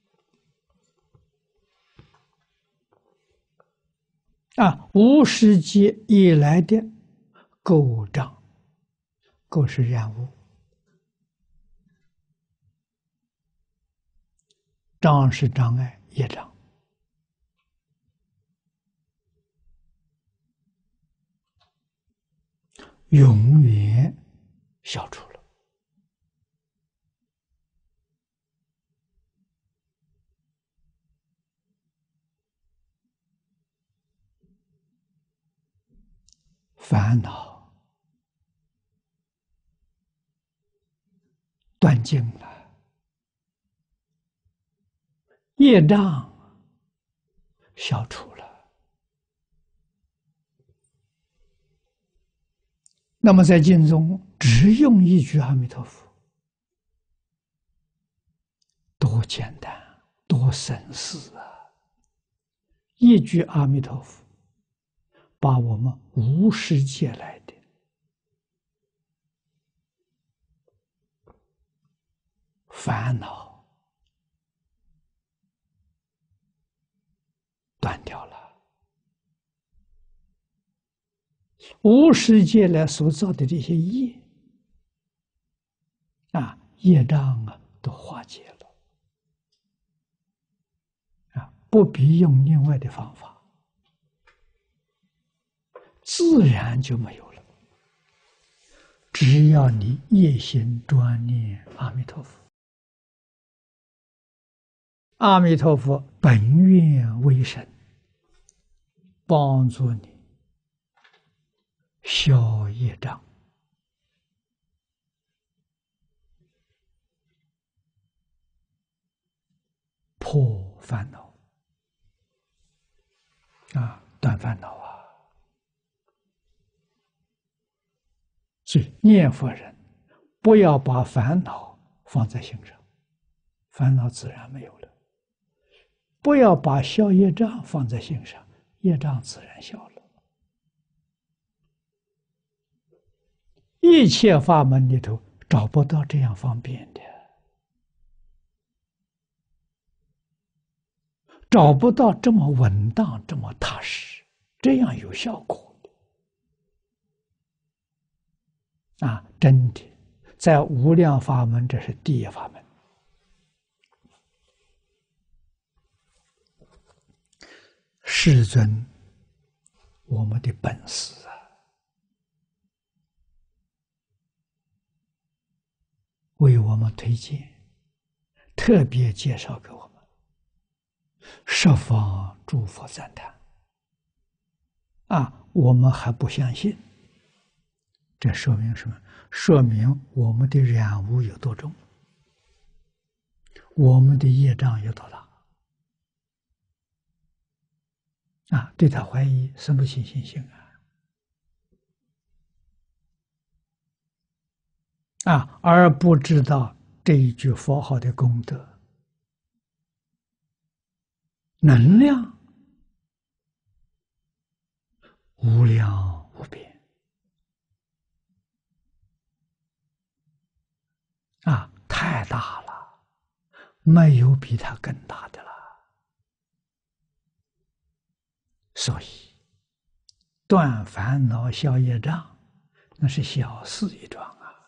A: 啊，无始劫以来的垢障，垢是染污，障是障碍，业障。永远消除了。烦恼断尽了，业障消除了。那么在经中只用一句阿弥陀佛，多简单，多省事啊！一句阿弥陀佛，把我们无始劫来的烦恼断掉了，无始劫来所造的这些业啊，业障啊，都化解了啊，不必用另外的方法，自然就没有了。只要你一心专念阿弥陀佛，阿弥陀佛本愿威神，帮助你消业障，破烦恼啊，断烦恼啊。所以念佛人不要把烦恼放在心上，烦恼自然没有了；不要把消业障放在心上，业障自然消了。一切法门里头找不到这样方便的，找不到这么稳当、这么踏实、这样有效果的啊！真的，在无量法门，这是第一法门。世尊，我们的本事啊，为我们推荐，特别介绍给我们，十方诸佛赞叹啊！我们还不相信，这说明什么？说明我们的染污有多重，我们的业障有多大啊，对他怀疑，生不起信心而不知道这一句佛号的功德能量无量无边太大了，没有比它更大的了。所以断烦恼消业障，那是小事一桩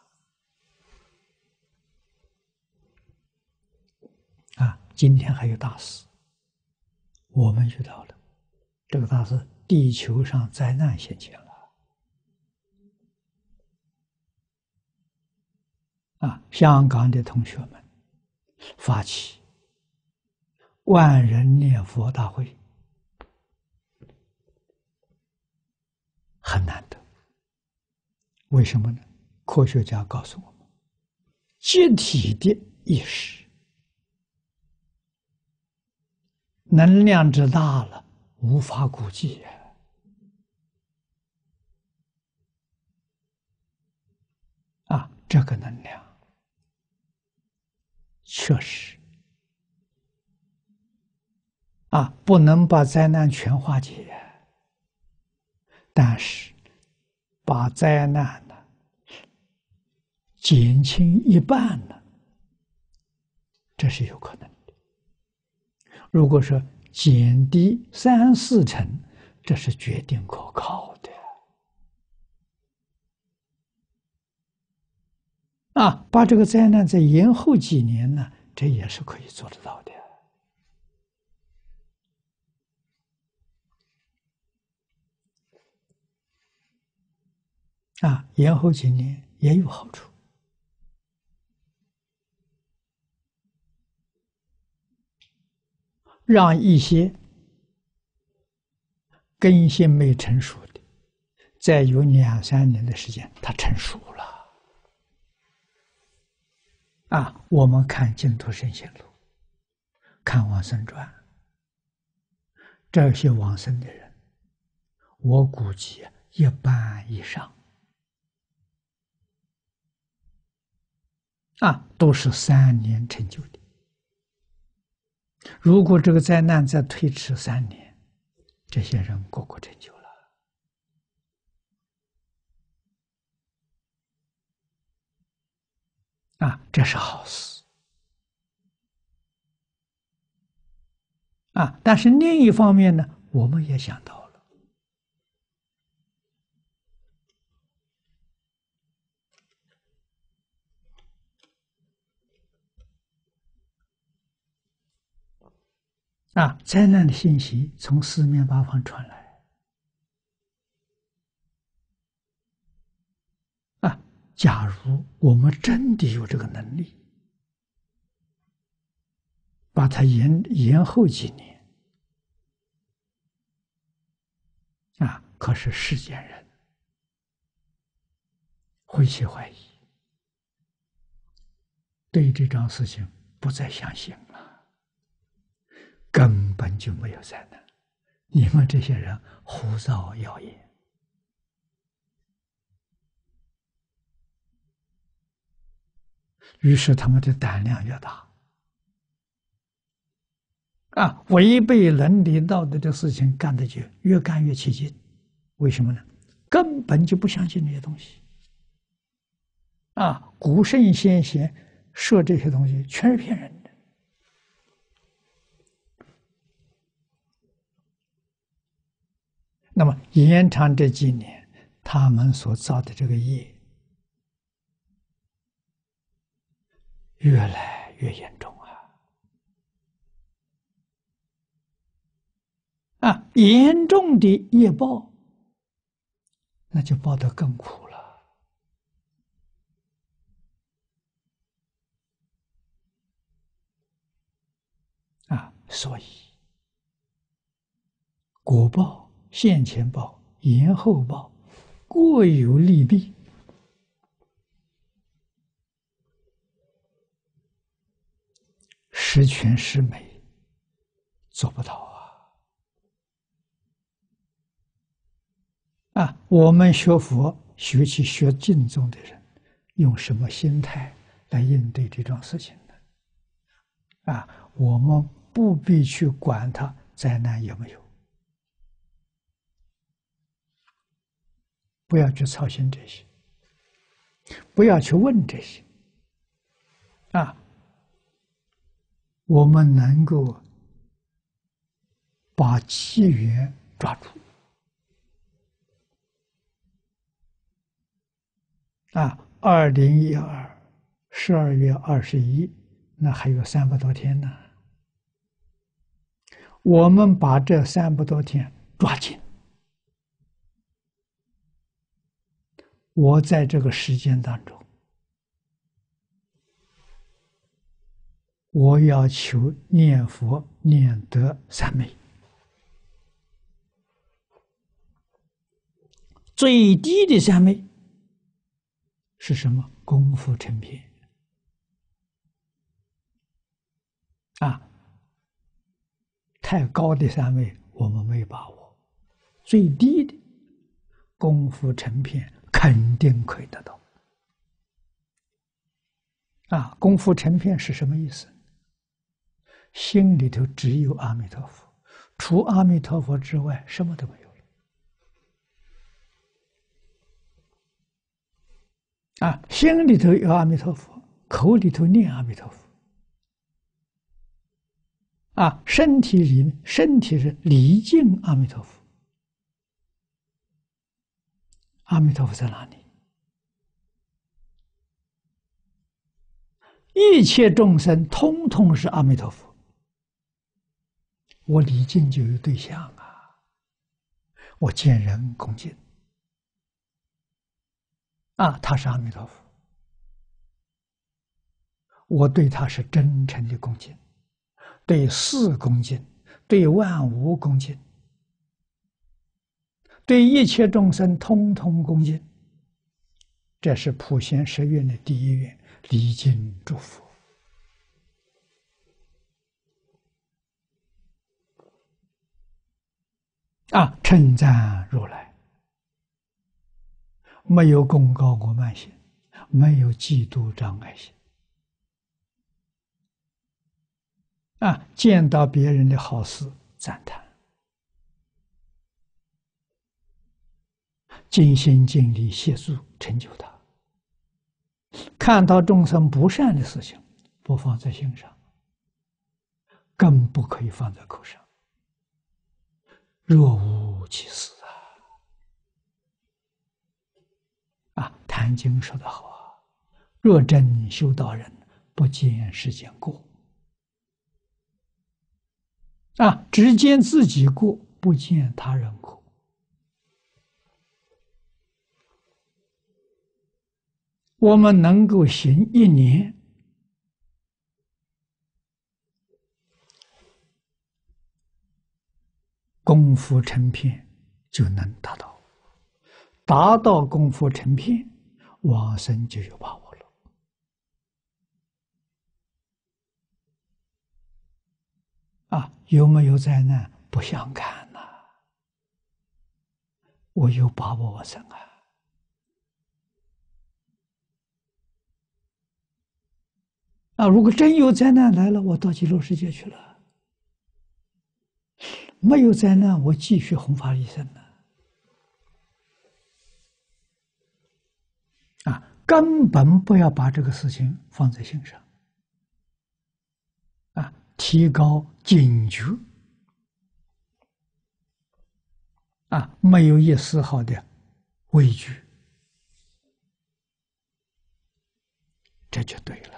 A: 今天还有大事，我们遇到了这个大事，地球上灾难现前了香港的同学们发起万人念佛大会，很难得。为什么呢？科学家告诉我们，集体的意识能量之大了，无法估计这个能量确实不能把灾难全化解，但是把灾难呢减轻一半呢，这是有可能的。如果说减低3、4成，这是绝对可靠的把这个灾难再延后几年呢，这也是可以做得到的延后几年也有好处。让一些根性没成熟的，再有2、3年的时间，它成熟了我们看《净土圣贤录》，看《往生传》，这些往生的人，我估计一半以上都是3年成就的。如果这个灾难再推迟3年，这些人个个成就了这是好事但是另一方面呢，我们也想到了灾难的信息从四面八方传来假如我们真的有这个能力，把它延后几年可是世间人会起怀疑，对这桩事情不再相信了，根本就没有灾难，你们这些人胡造谣言于是他们的胆量越大违背伦理道德的事情干的就越干越起劲。为什么呢？根本就不相信这些东西古圣先贤说这些东西全是骗人的那么延长这几年他们所造的这个业越来越严重严重的业报那就报得更苦了所以果报、现前报、延后报各有利弊，十全十美做不到我们学佛、学经宗的人，用什么心态来应对这种事情呢？我们不必去管它灾难有没有，不要去操心这些，不要去问这些。我们能够把机缘抓住。2012 12月21，那还有300多天呢。我们把这300多天抓紧。我在这个时间当中，我要求念佛念得三昧。最低的三昧是什么？功夫成片。太高的三昧我们没把握，最低的功夫成片肯定可以得到。功夫成片是什么意思？心里头只有阿弥陀佛，除阿弥陀佛之外什么都没有了。心里头有阿弥陀佛，口里头念阿弥陀佛。身体是礼敬阿弥陀佛。阿弥陀佛在哪里？一切众生通通是阿弥陀佛。我礼敬就有对象我见人恭敬他是阿弥陀佛，我对他是真诚的恭敬，对事恭敬，对万物恭敬，对一切众生通通恭敬。这是普贤十愿的第一愿，礼敬诸佛。称赞如来，没有功高我慢心，没有嫉妒障碍心。见到别人的好事赞叹，尽心尽力协助成就他。看到众生不善的事情，不放在心上，更不可以放在口上。若无其事坛经说得好若真修道人，不见世间过。只见自己过，不见他人过。我们能够行1年，功夫成片就能达到。达到功夫成片，往生就有把握了。有没有灾难不相干我有把握往生如果真有灾难来了，我到极乐世界去了；没有灾难，我继续弘法利生根本不要把这个事情放在心上提高警觉没有一丝毫的畏惧，这就对了。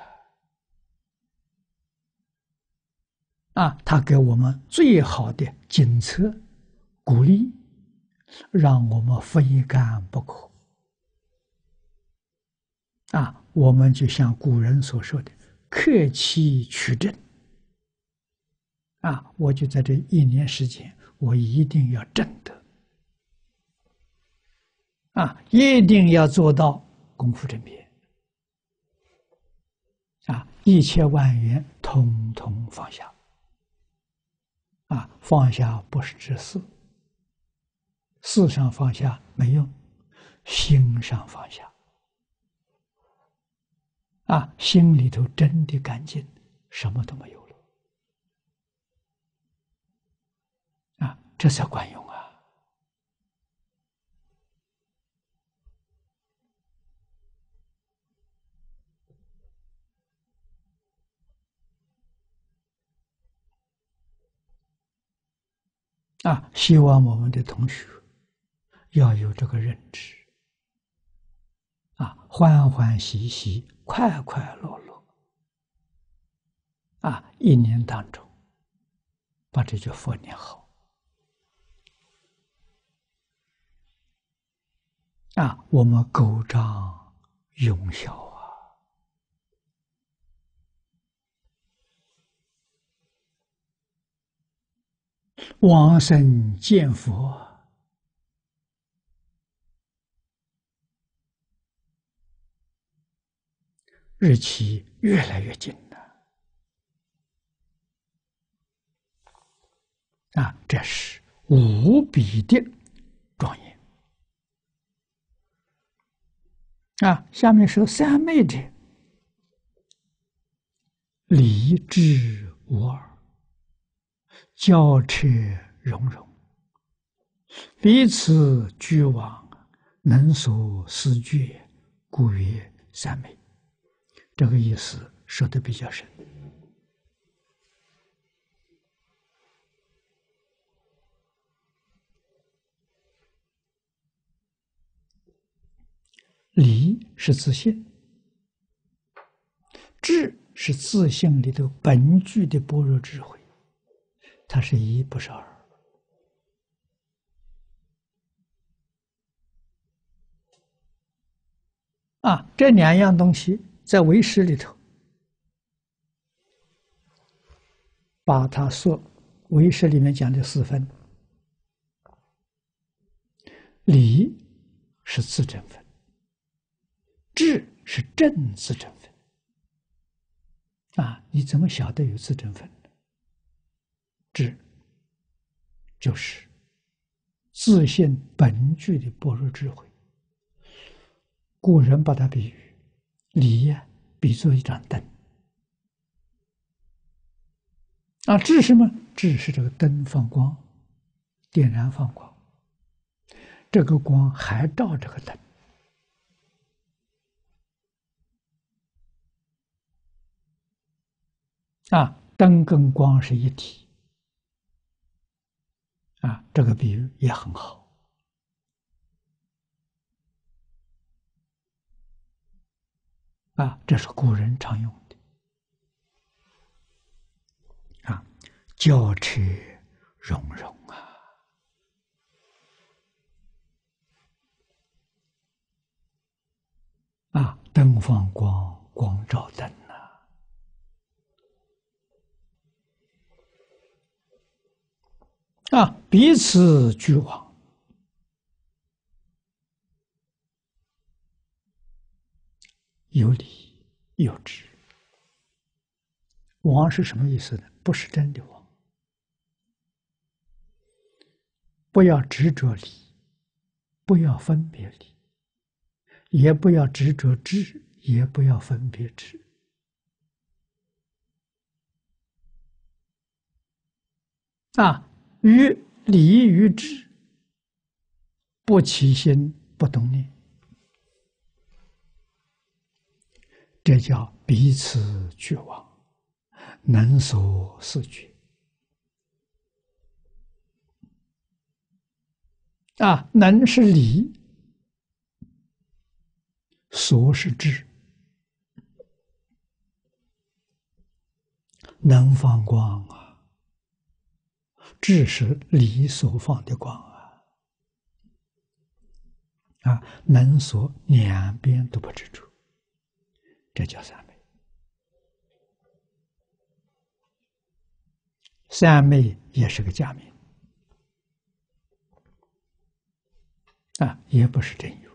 A: 他给我们最好的警策、鼓励，让我们非干不可。我们就像古人所说的“克期取证”。我就在这1年时间，我一定要证得。一定要做到功夫正遍。一切万缘统统放下。放下不是指事，事上放下没用， 心上放下心里头真的干净，什么都没有了这才管用希望我们的同学要有这个认知欢欢喜喜，快快乐乐一年当中把这句佛念好我们狗仗永孝往生见佛日期越来越近了这是无比的庄严下面说三昧者，理智无二，交彻融融，彼此俱往，能所思觉，故曰三昧。这个意思说的比较深理是自信，智是自信里头本具的般若智慧，它是一不是二这两样东西在唯识里头把它说唯识里面讲的四分，理是自证分，智是正自证分你怎么晓得有自证分呢？智就是自信本具的般若智慧，古人把它比喻理比作一盏灯智什么？智是这个灯放光，点燃放光，这个光还照这个灯灯跟光是一体这个比喻也很好这是古人常用的交彻融融灯放光，光照灯彼此俱往，有理有智。往是什么意思呢？不是真的往，不要执着理，不要分别理，也不要执着智，也不要分别智于理于智不起心不动念，这叫彼此俱往，能所思觉能是理，所是智，能放光智是理所放的光能所两边都不执着，这叫三昧。三昧也是个假名也不是真有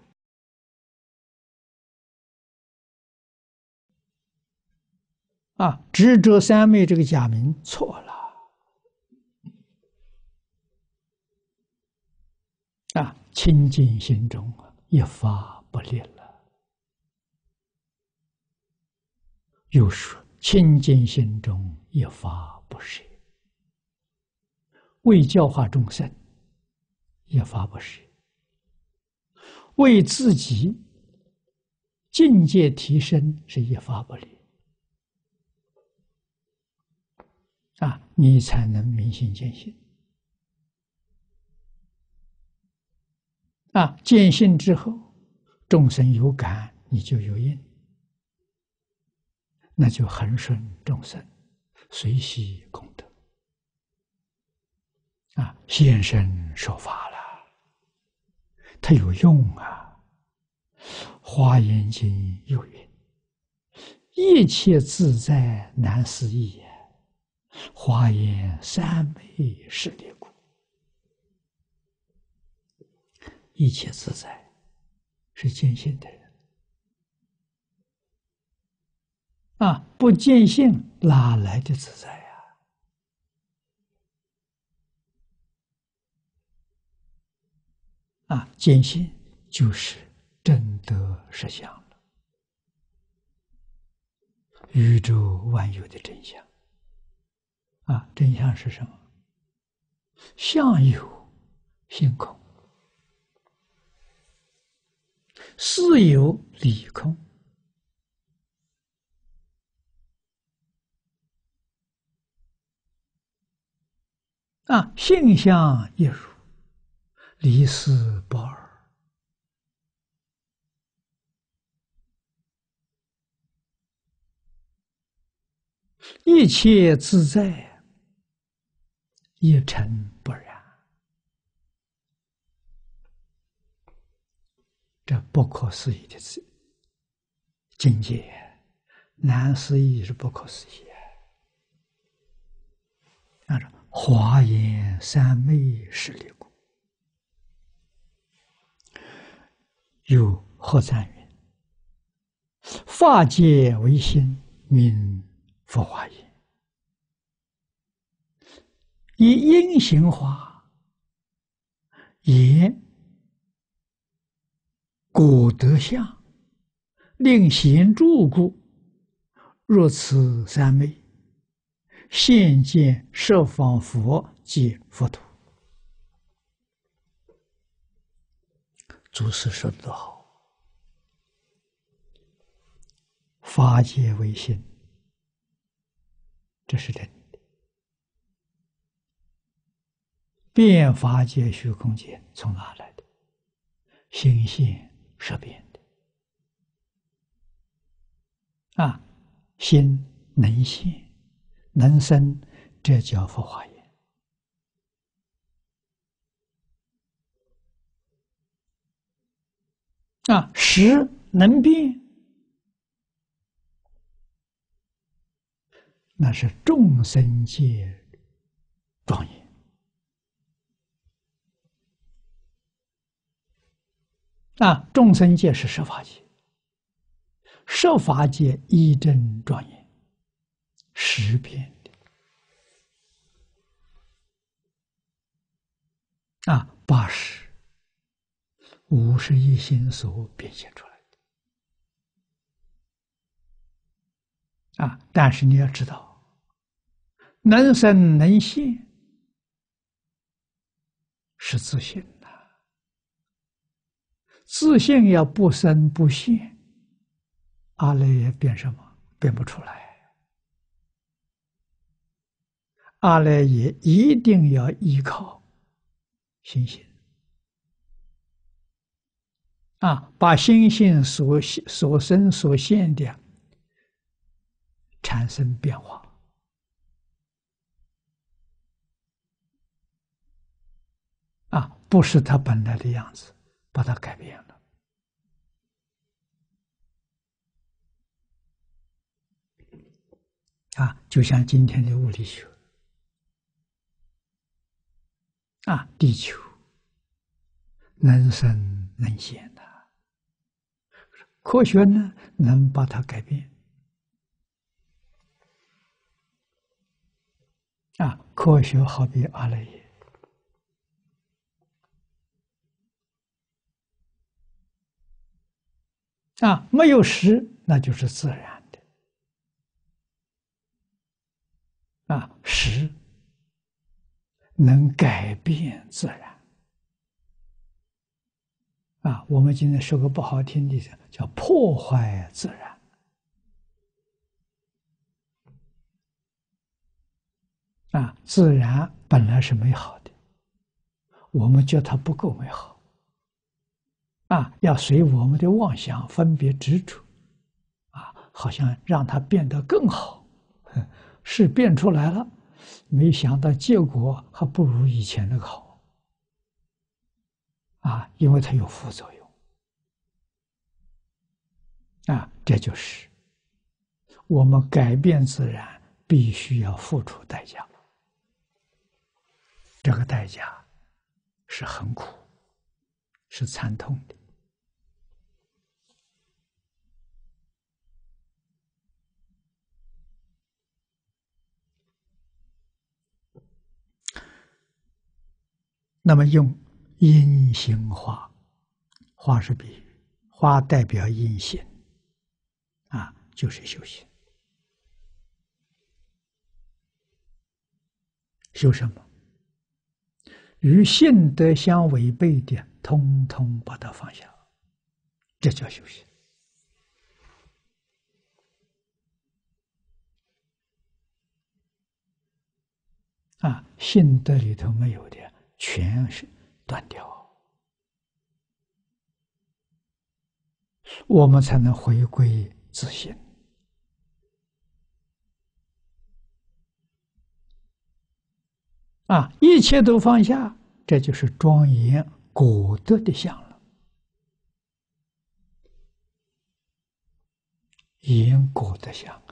A: 执着三昧这个假名错了清净心中一发不立了。又说清净心中一发不舍，为教化众生一发不舍，为自己境界提升是一发不离。你才能明心见性。见性之后，众生有感，你就有应，那就恒顺众生，随喜功德。现身说法了，它有用啊。华严经有云：一切自在难思议也，华严三昧是列故。一切自在是见性的人不见性哪来的自在见性就是真得实相了，宇宙万有的真相真相是什么？相有性空，事有理空。性相一如，离事不二。一切自在，一尘不染。这不可思议的境界，难思议是不可思议。华严三昧是列故。有合赞云：法界为心，名佛华严。以因行化，言果德相，令显著故。若此三昧，现见十方佛及佛土。祖师说得好，法界为心，这是真的。变法界虚空界从哪来的？心现识变的。心能现能生，这叫佛华严。识能变，那是众生界庄严。众生界是十法界，十法界一真庄严，识变的。80、51心所变现出来的。但是你要知道，能生能现是自性自性要不生不现，阿赖耶变什么？变不出来。阿赖耶一定要依靠心性把心性所生所现的产生变化不是它本来的样子，把它改变了。就像今天的物理学地球能生能现的，科学呢能把它改变科学好比阿赖耶没有实，那就是自然的实能改变自然我们今天说个不好听的，叫破坏自然自然本来是美好的，我们觉得它不够美好要随我们的妄想分别执着好像让它变得更好，是变出来了，没想到结果还不如以前那个好因为它有副作用这就是我们改变自然必须要付出代价，这个代价是很苦，是惨痛的。那么用因行化，化是比喻，化代表因行就是修行。修什么？与性德相违背的，通通把它放下，这叫修行性德里头没有的，全是断掉，我们才能回归自性一切都放下，这就是庄严果德的相了。因果的相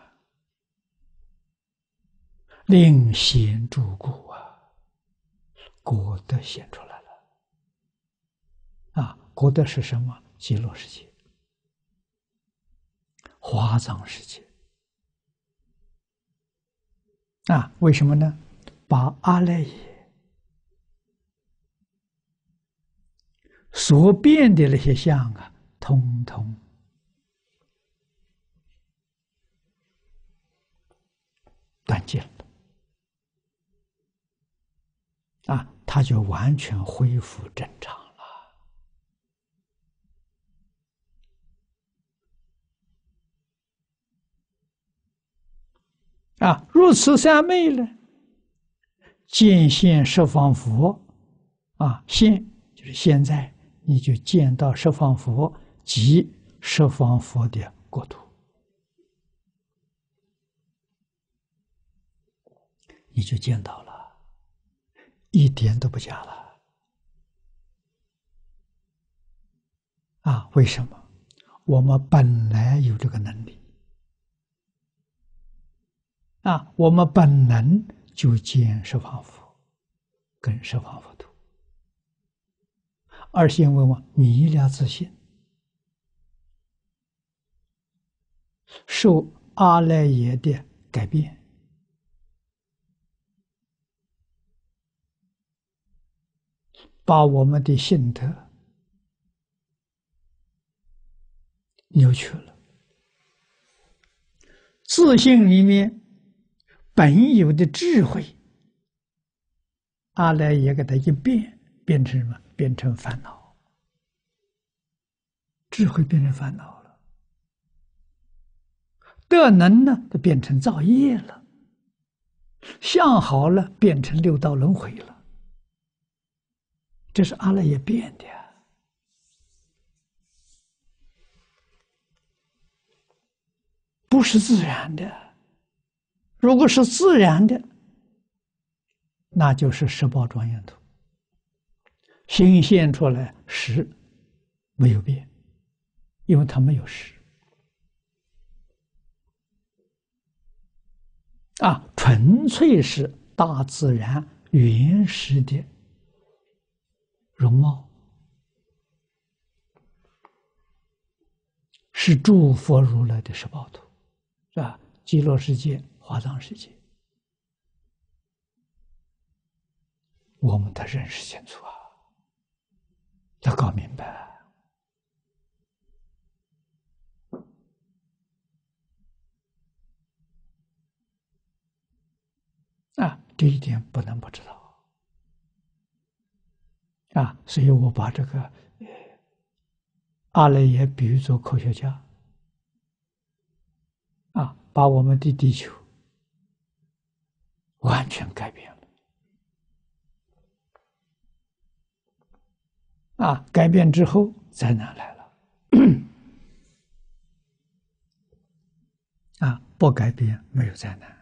A: 令显诸故果德显出来了果德是什么？极乐世界、华藏世界为什么呢？把阿赖耶所变的那些相通通断尽了它就完全恢复正常了如此三昧呢，见现十方佛现就是现在你就见到十方佛及十方佛的国土，你就见到了，一点都不假了为什么？我们本来有这个能力我们本能就见十方佛跟十方佛土，而是因为我迷了自信，受阿赖耶的改变，把我们的性德扭曲了，自信里面本有的智慧，阿赖耶给它一变，变成什么？变成烦恼，智慧变成烦恼了，德能呢，就变成造业了，相好了，变成六道轮回了，这是阿赖耶变的不是自然的。如果是自然的，那就是十宝庄严土，显现出来实没有变，因为它没有实纯粹是大自然原始的容貌，是诸佛如来的十宝土，是吧？极乐世界、华藏世界，我们得认识清楚要搞明白这一点不能不知道所以我把这个阿赖耶比喻作科学家把我们的地球完全改变了改变之后灾难来了不改变没有灾难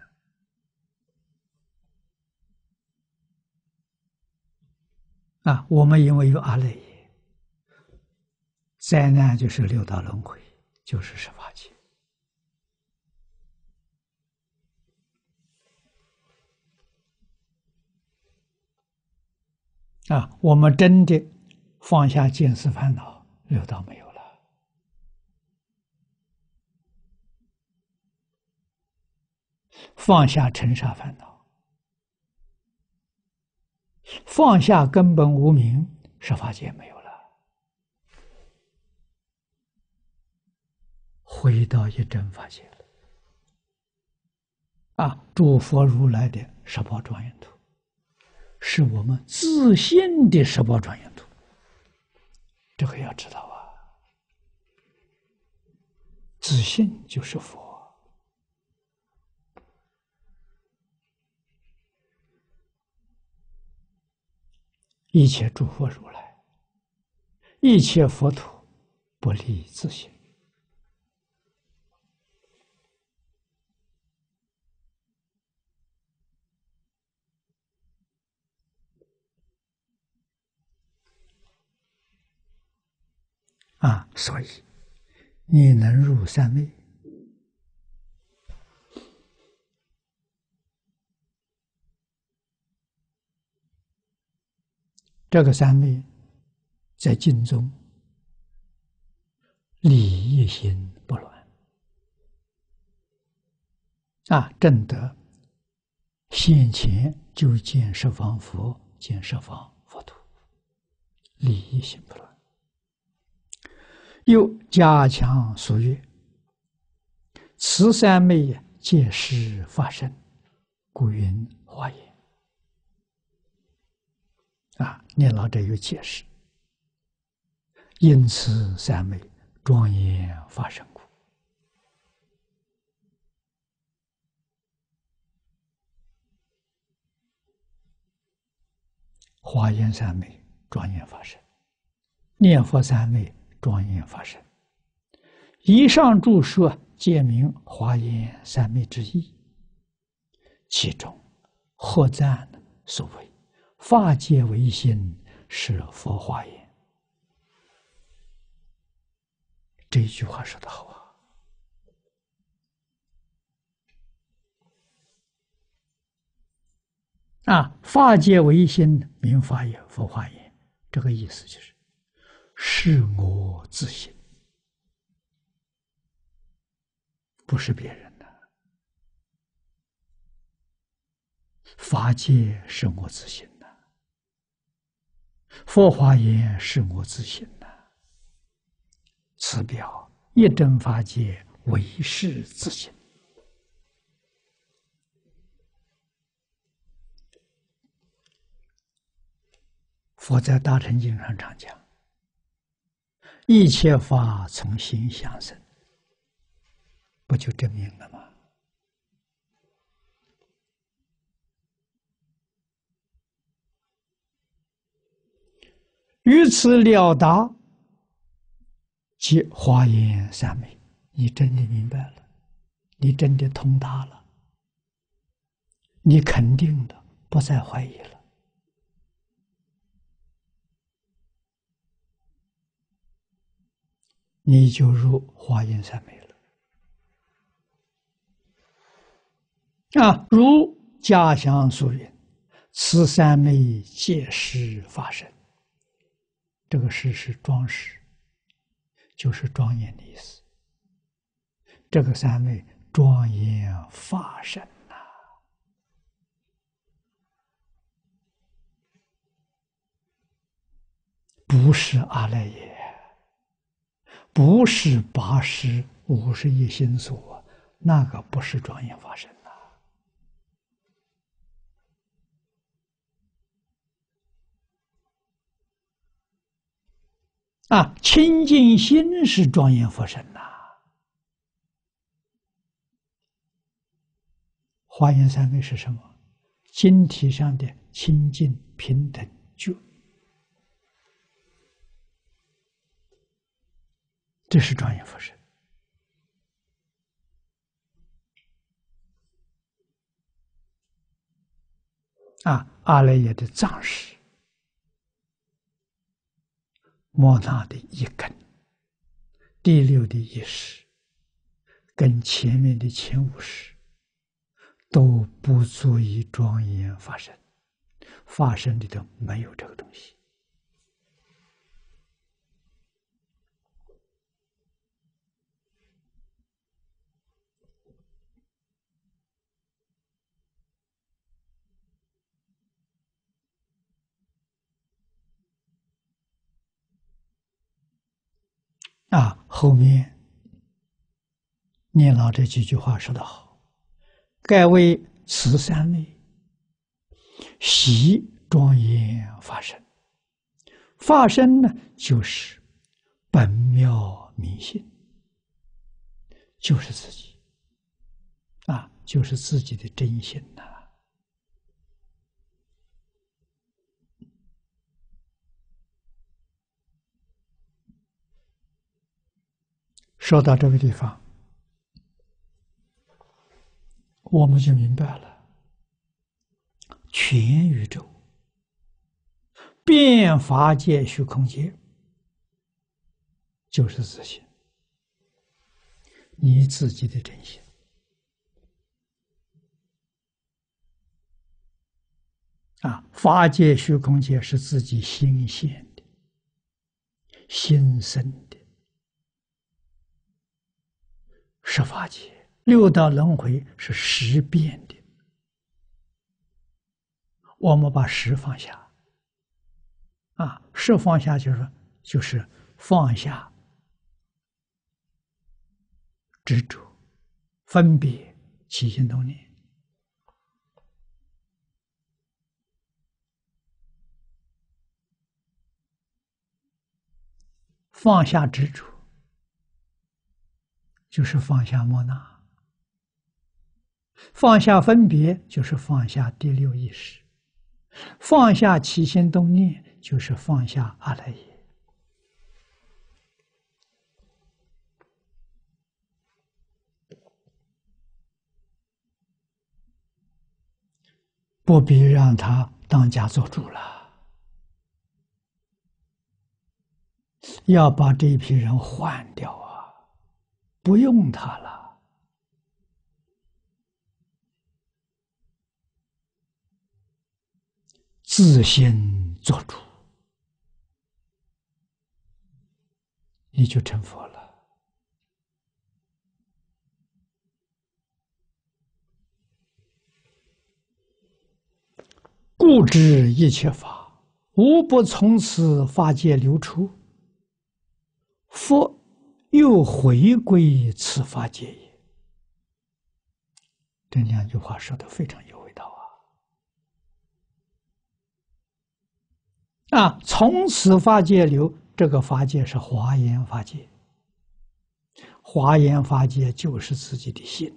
A: 我们因为有阿赖耶，灾难就是六道轮回，就是十法界我们真的放下见思烦恼，六道没有了。放下尘沙烦恼，放下根本无明，十法界没有了，回到一真法界了。诸佛如来的十宝庄严图，是我们自信的十宝庄严图，这个要知道自信就是佛。一切诸佛如来，一切佛土不离自性。所以你能入三昧，这个三昧在经中理一心不乱证得现前就见十方佛，见十方佛土，理一心不乱。又加强所愿，此三昧皆是法身，故云华严。念老者有解释，因此三昧庄严法身故。华严三昧庄严法身，念佛三昧庄严法身。以上著说皆明华严三昧之意，其中或赞所谓法界为心，是佛华严。这一句话说得好法界为心，名法也，佛华严。这个意思是我自心，不是别人的。法界是我自心的，佛华严是我自心的。此表一真法界唯是自心。佛在大乘经上常讲，一切法从心想生，不就证明了吗？于此了达，即华严三昧。你真的明白了，你真的通达了，你肯定的，不再怀疑了。你就入华严三昧了。如家乡所云，此三昧皆是法身。这个是庄实，就是庄严的意思。这个三昧庄严法身不是阿赖耶，不是8051心所，那个不是庄严法身清净心是庄严佛身呐。华严三昧是什么？经体上的清净平等觉，这是庄严佛身。阿赖耶的藏识，摩那的一根，第六的一识，跟前面的前五识都不足以庄严法身，法身里头没有这个东西。后面念老这几句话说得好：盖为此三昧，习庄严法身。法身呢，就是本妙明性，就是自己，就是自己的真心呐。说到这个地方，我们就明白了，全宇宙遍法界虚空界就是自性，你自己的真心。法界虚空界是自己心现的、心生的，是法界。六道轮回是识变的，我们把识放下，识放下就是放下执着、分别、起心动念。放下执着，就是放下莫那；放下分别，就是放下第六意识；放下起心动念，就是放下阿赖耶。不必让他当家做主了，要把这一批人换掉不用他了。自心做主，你就成佛了。故知一切法，无不从此法界流出，佛又回归此法界也。这两句话说的非常有味道从此法界流，这个法界是华严法界，华严法界就是自己的心。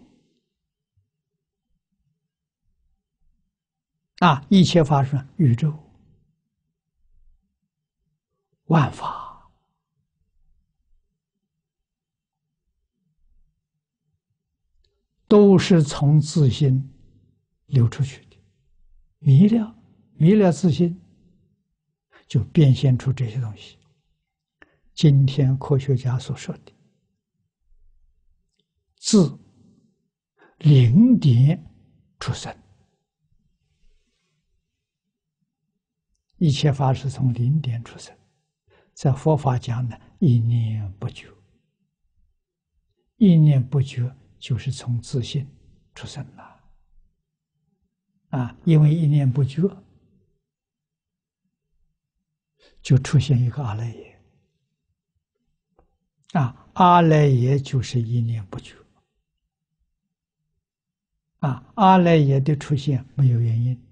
A: 一切法是宇宙、万法，都是从自心流出去的。迷了自心，就变现出这些东西。今天科学家所说的，自零点出生。一切法是从零点出生，在佛法讲呢，一念不觉，一念不觉就是从自性出生了。因为一念不觉，就出现一个阿赖耶。阿赖耶就是一念不觉。阿赖耶的出现没有原因。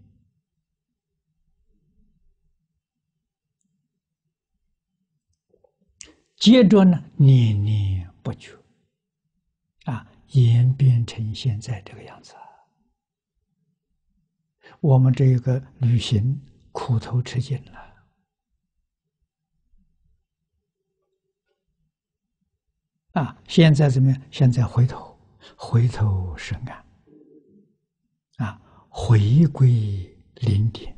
A: 接着呢，念念不绝，演变成现在这个样子。我们这个旅行苦头吃尽了，现在怎么样？现在回头是岸，回归零点，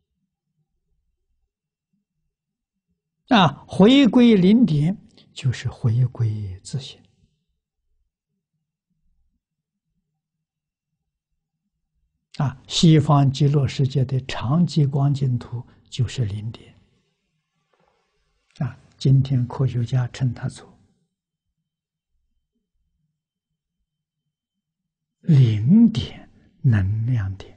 A: 回归零点就是回归自性。西方极乐世界的长极光净土就是零点。今天科学家称它做零点能量点。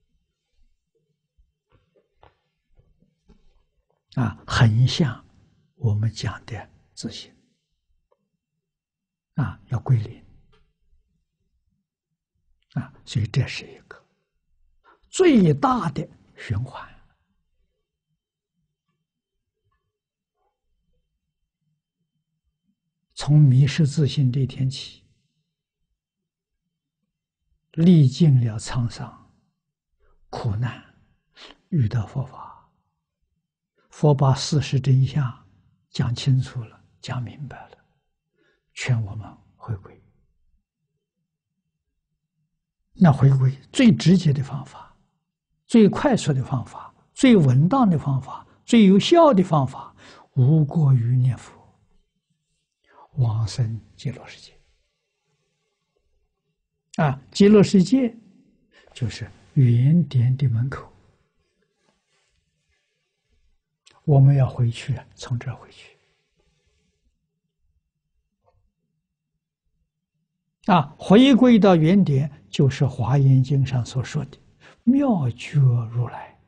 A: 很像我们讲的自性。要归零。所以这是一个最大的循环。从迷失自信这一天起，历尽了沧桑苦难，遇到佛法，佛把事实真相讲清楚了，讲明白了，劝我们回归。那回归最直接的方法，最快速的方法，最稳当的方法，最有效的方法，无过于念佛，往生极乐世界。极乐世界就是原点的门口，我们要回去，从这儿回去。回归到原点，就是《华严经》上所说的妙觉如来。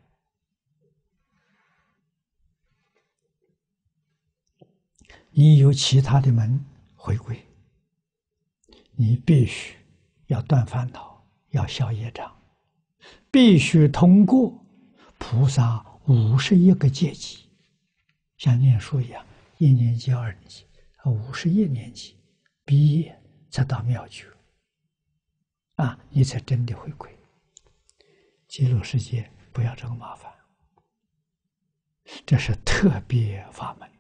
A: 你有其他的门回归，你必须要断烦恼，要消业障，必须通过菩萨51个阶级，像念书一样，1年级、2年级，51年级毕业才到妙觉，你才真的回归极乐世界。不要这个麻烦，这是特别法门。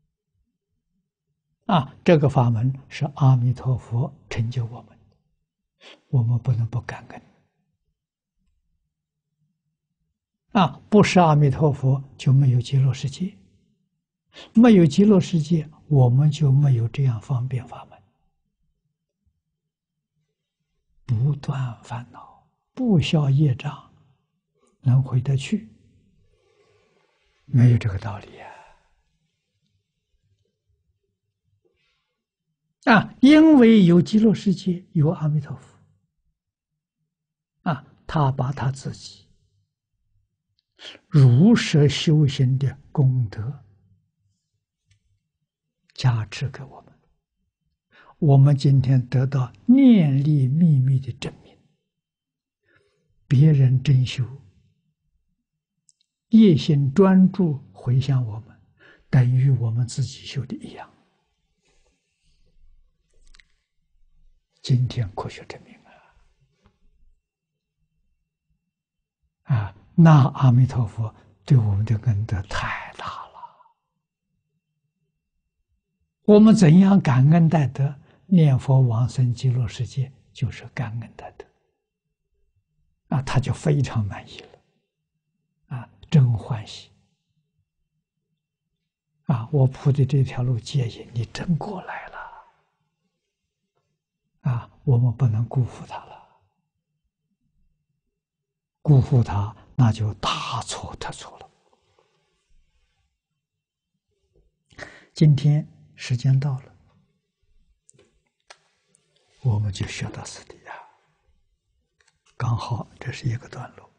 A: 这个法门是阿弥陀佛成就我们，我们不能不感恩。不是阿弥陀佛就没有极乐世界，没有极乐世界，我们就没有这样方便法门。不断烦恼，不消业障，能回得去？没有这个道理因为有极乐世界，有阿弥陀佛，他把他自己如实修行的功德加持给我们，我们今天得到念力秘密的证明。别人真修，业心专注回向我们，等于我们自己修的一样。今天科学证明那阿弥陀佛对我们的恩德太大了。我们怎样感恩戴德？念佛往生极乐世界就是感恩戴德，他就非常满意了，真欢喜我铺的这条路接引你真过来了我们不能辜负他了，辜负他那就大错特错了。今天时间到了，我们就学到此地刚好这是一个段落。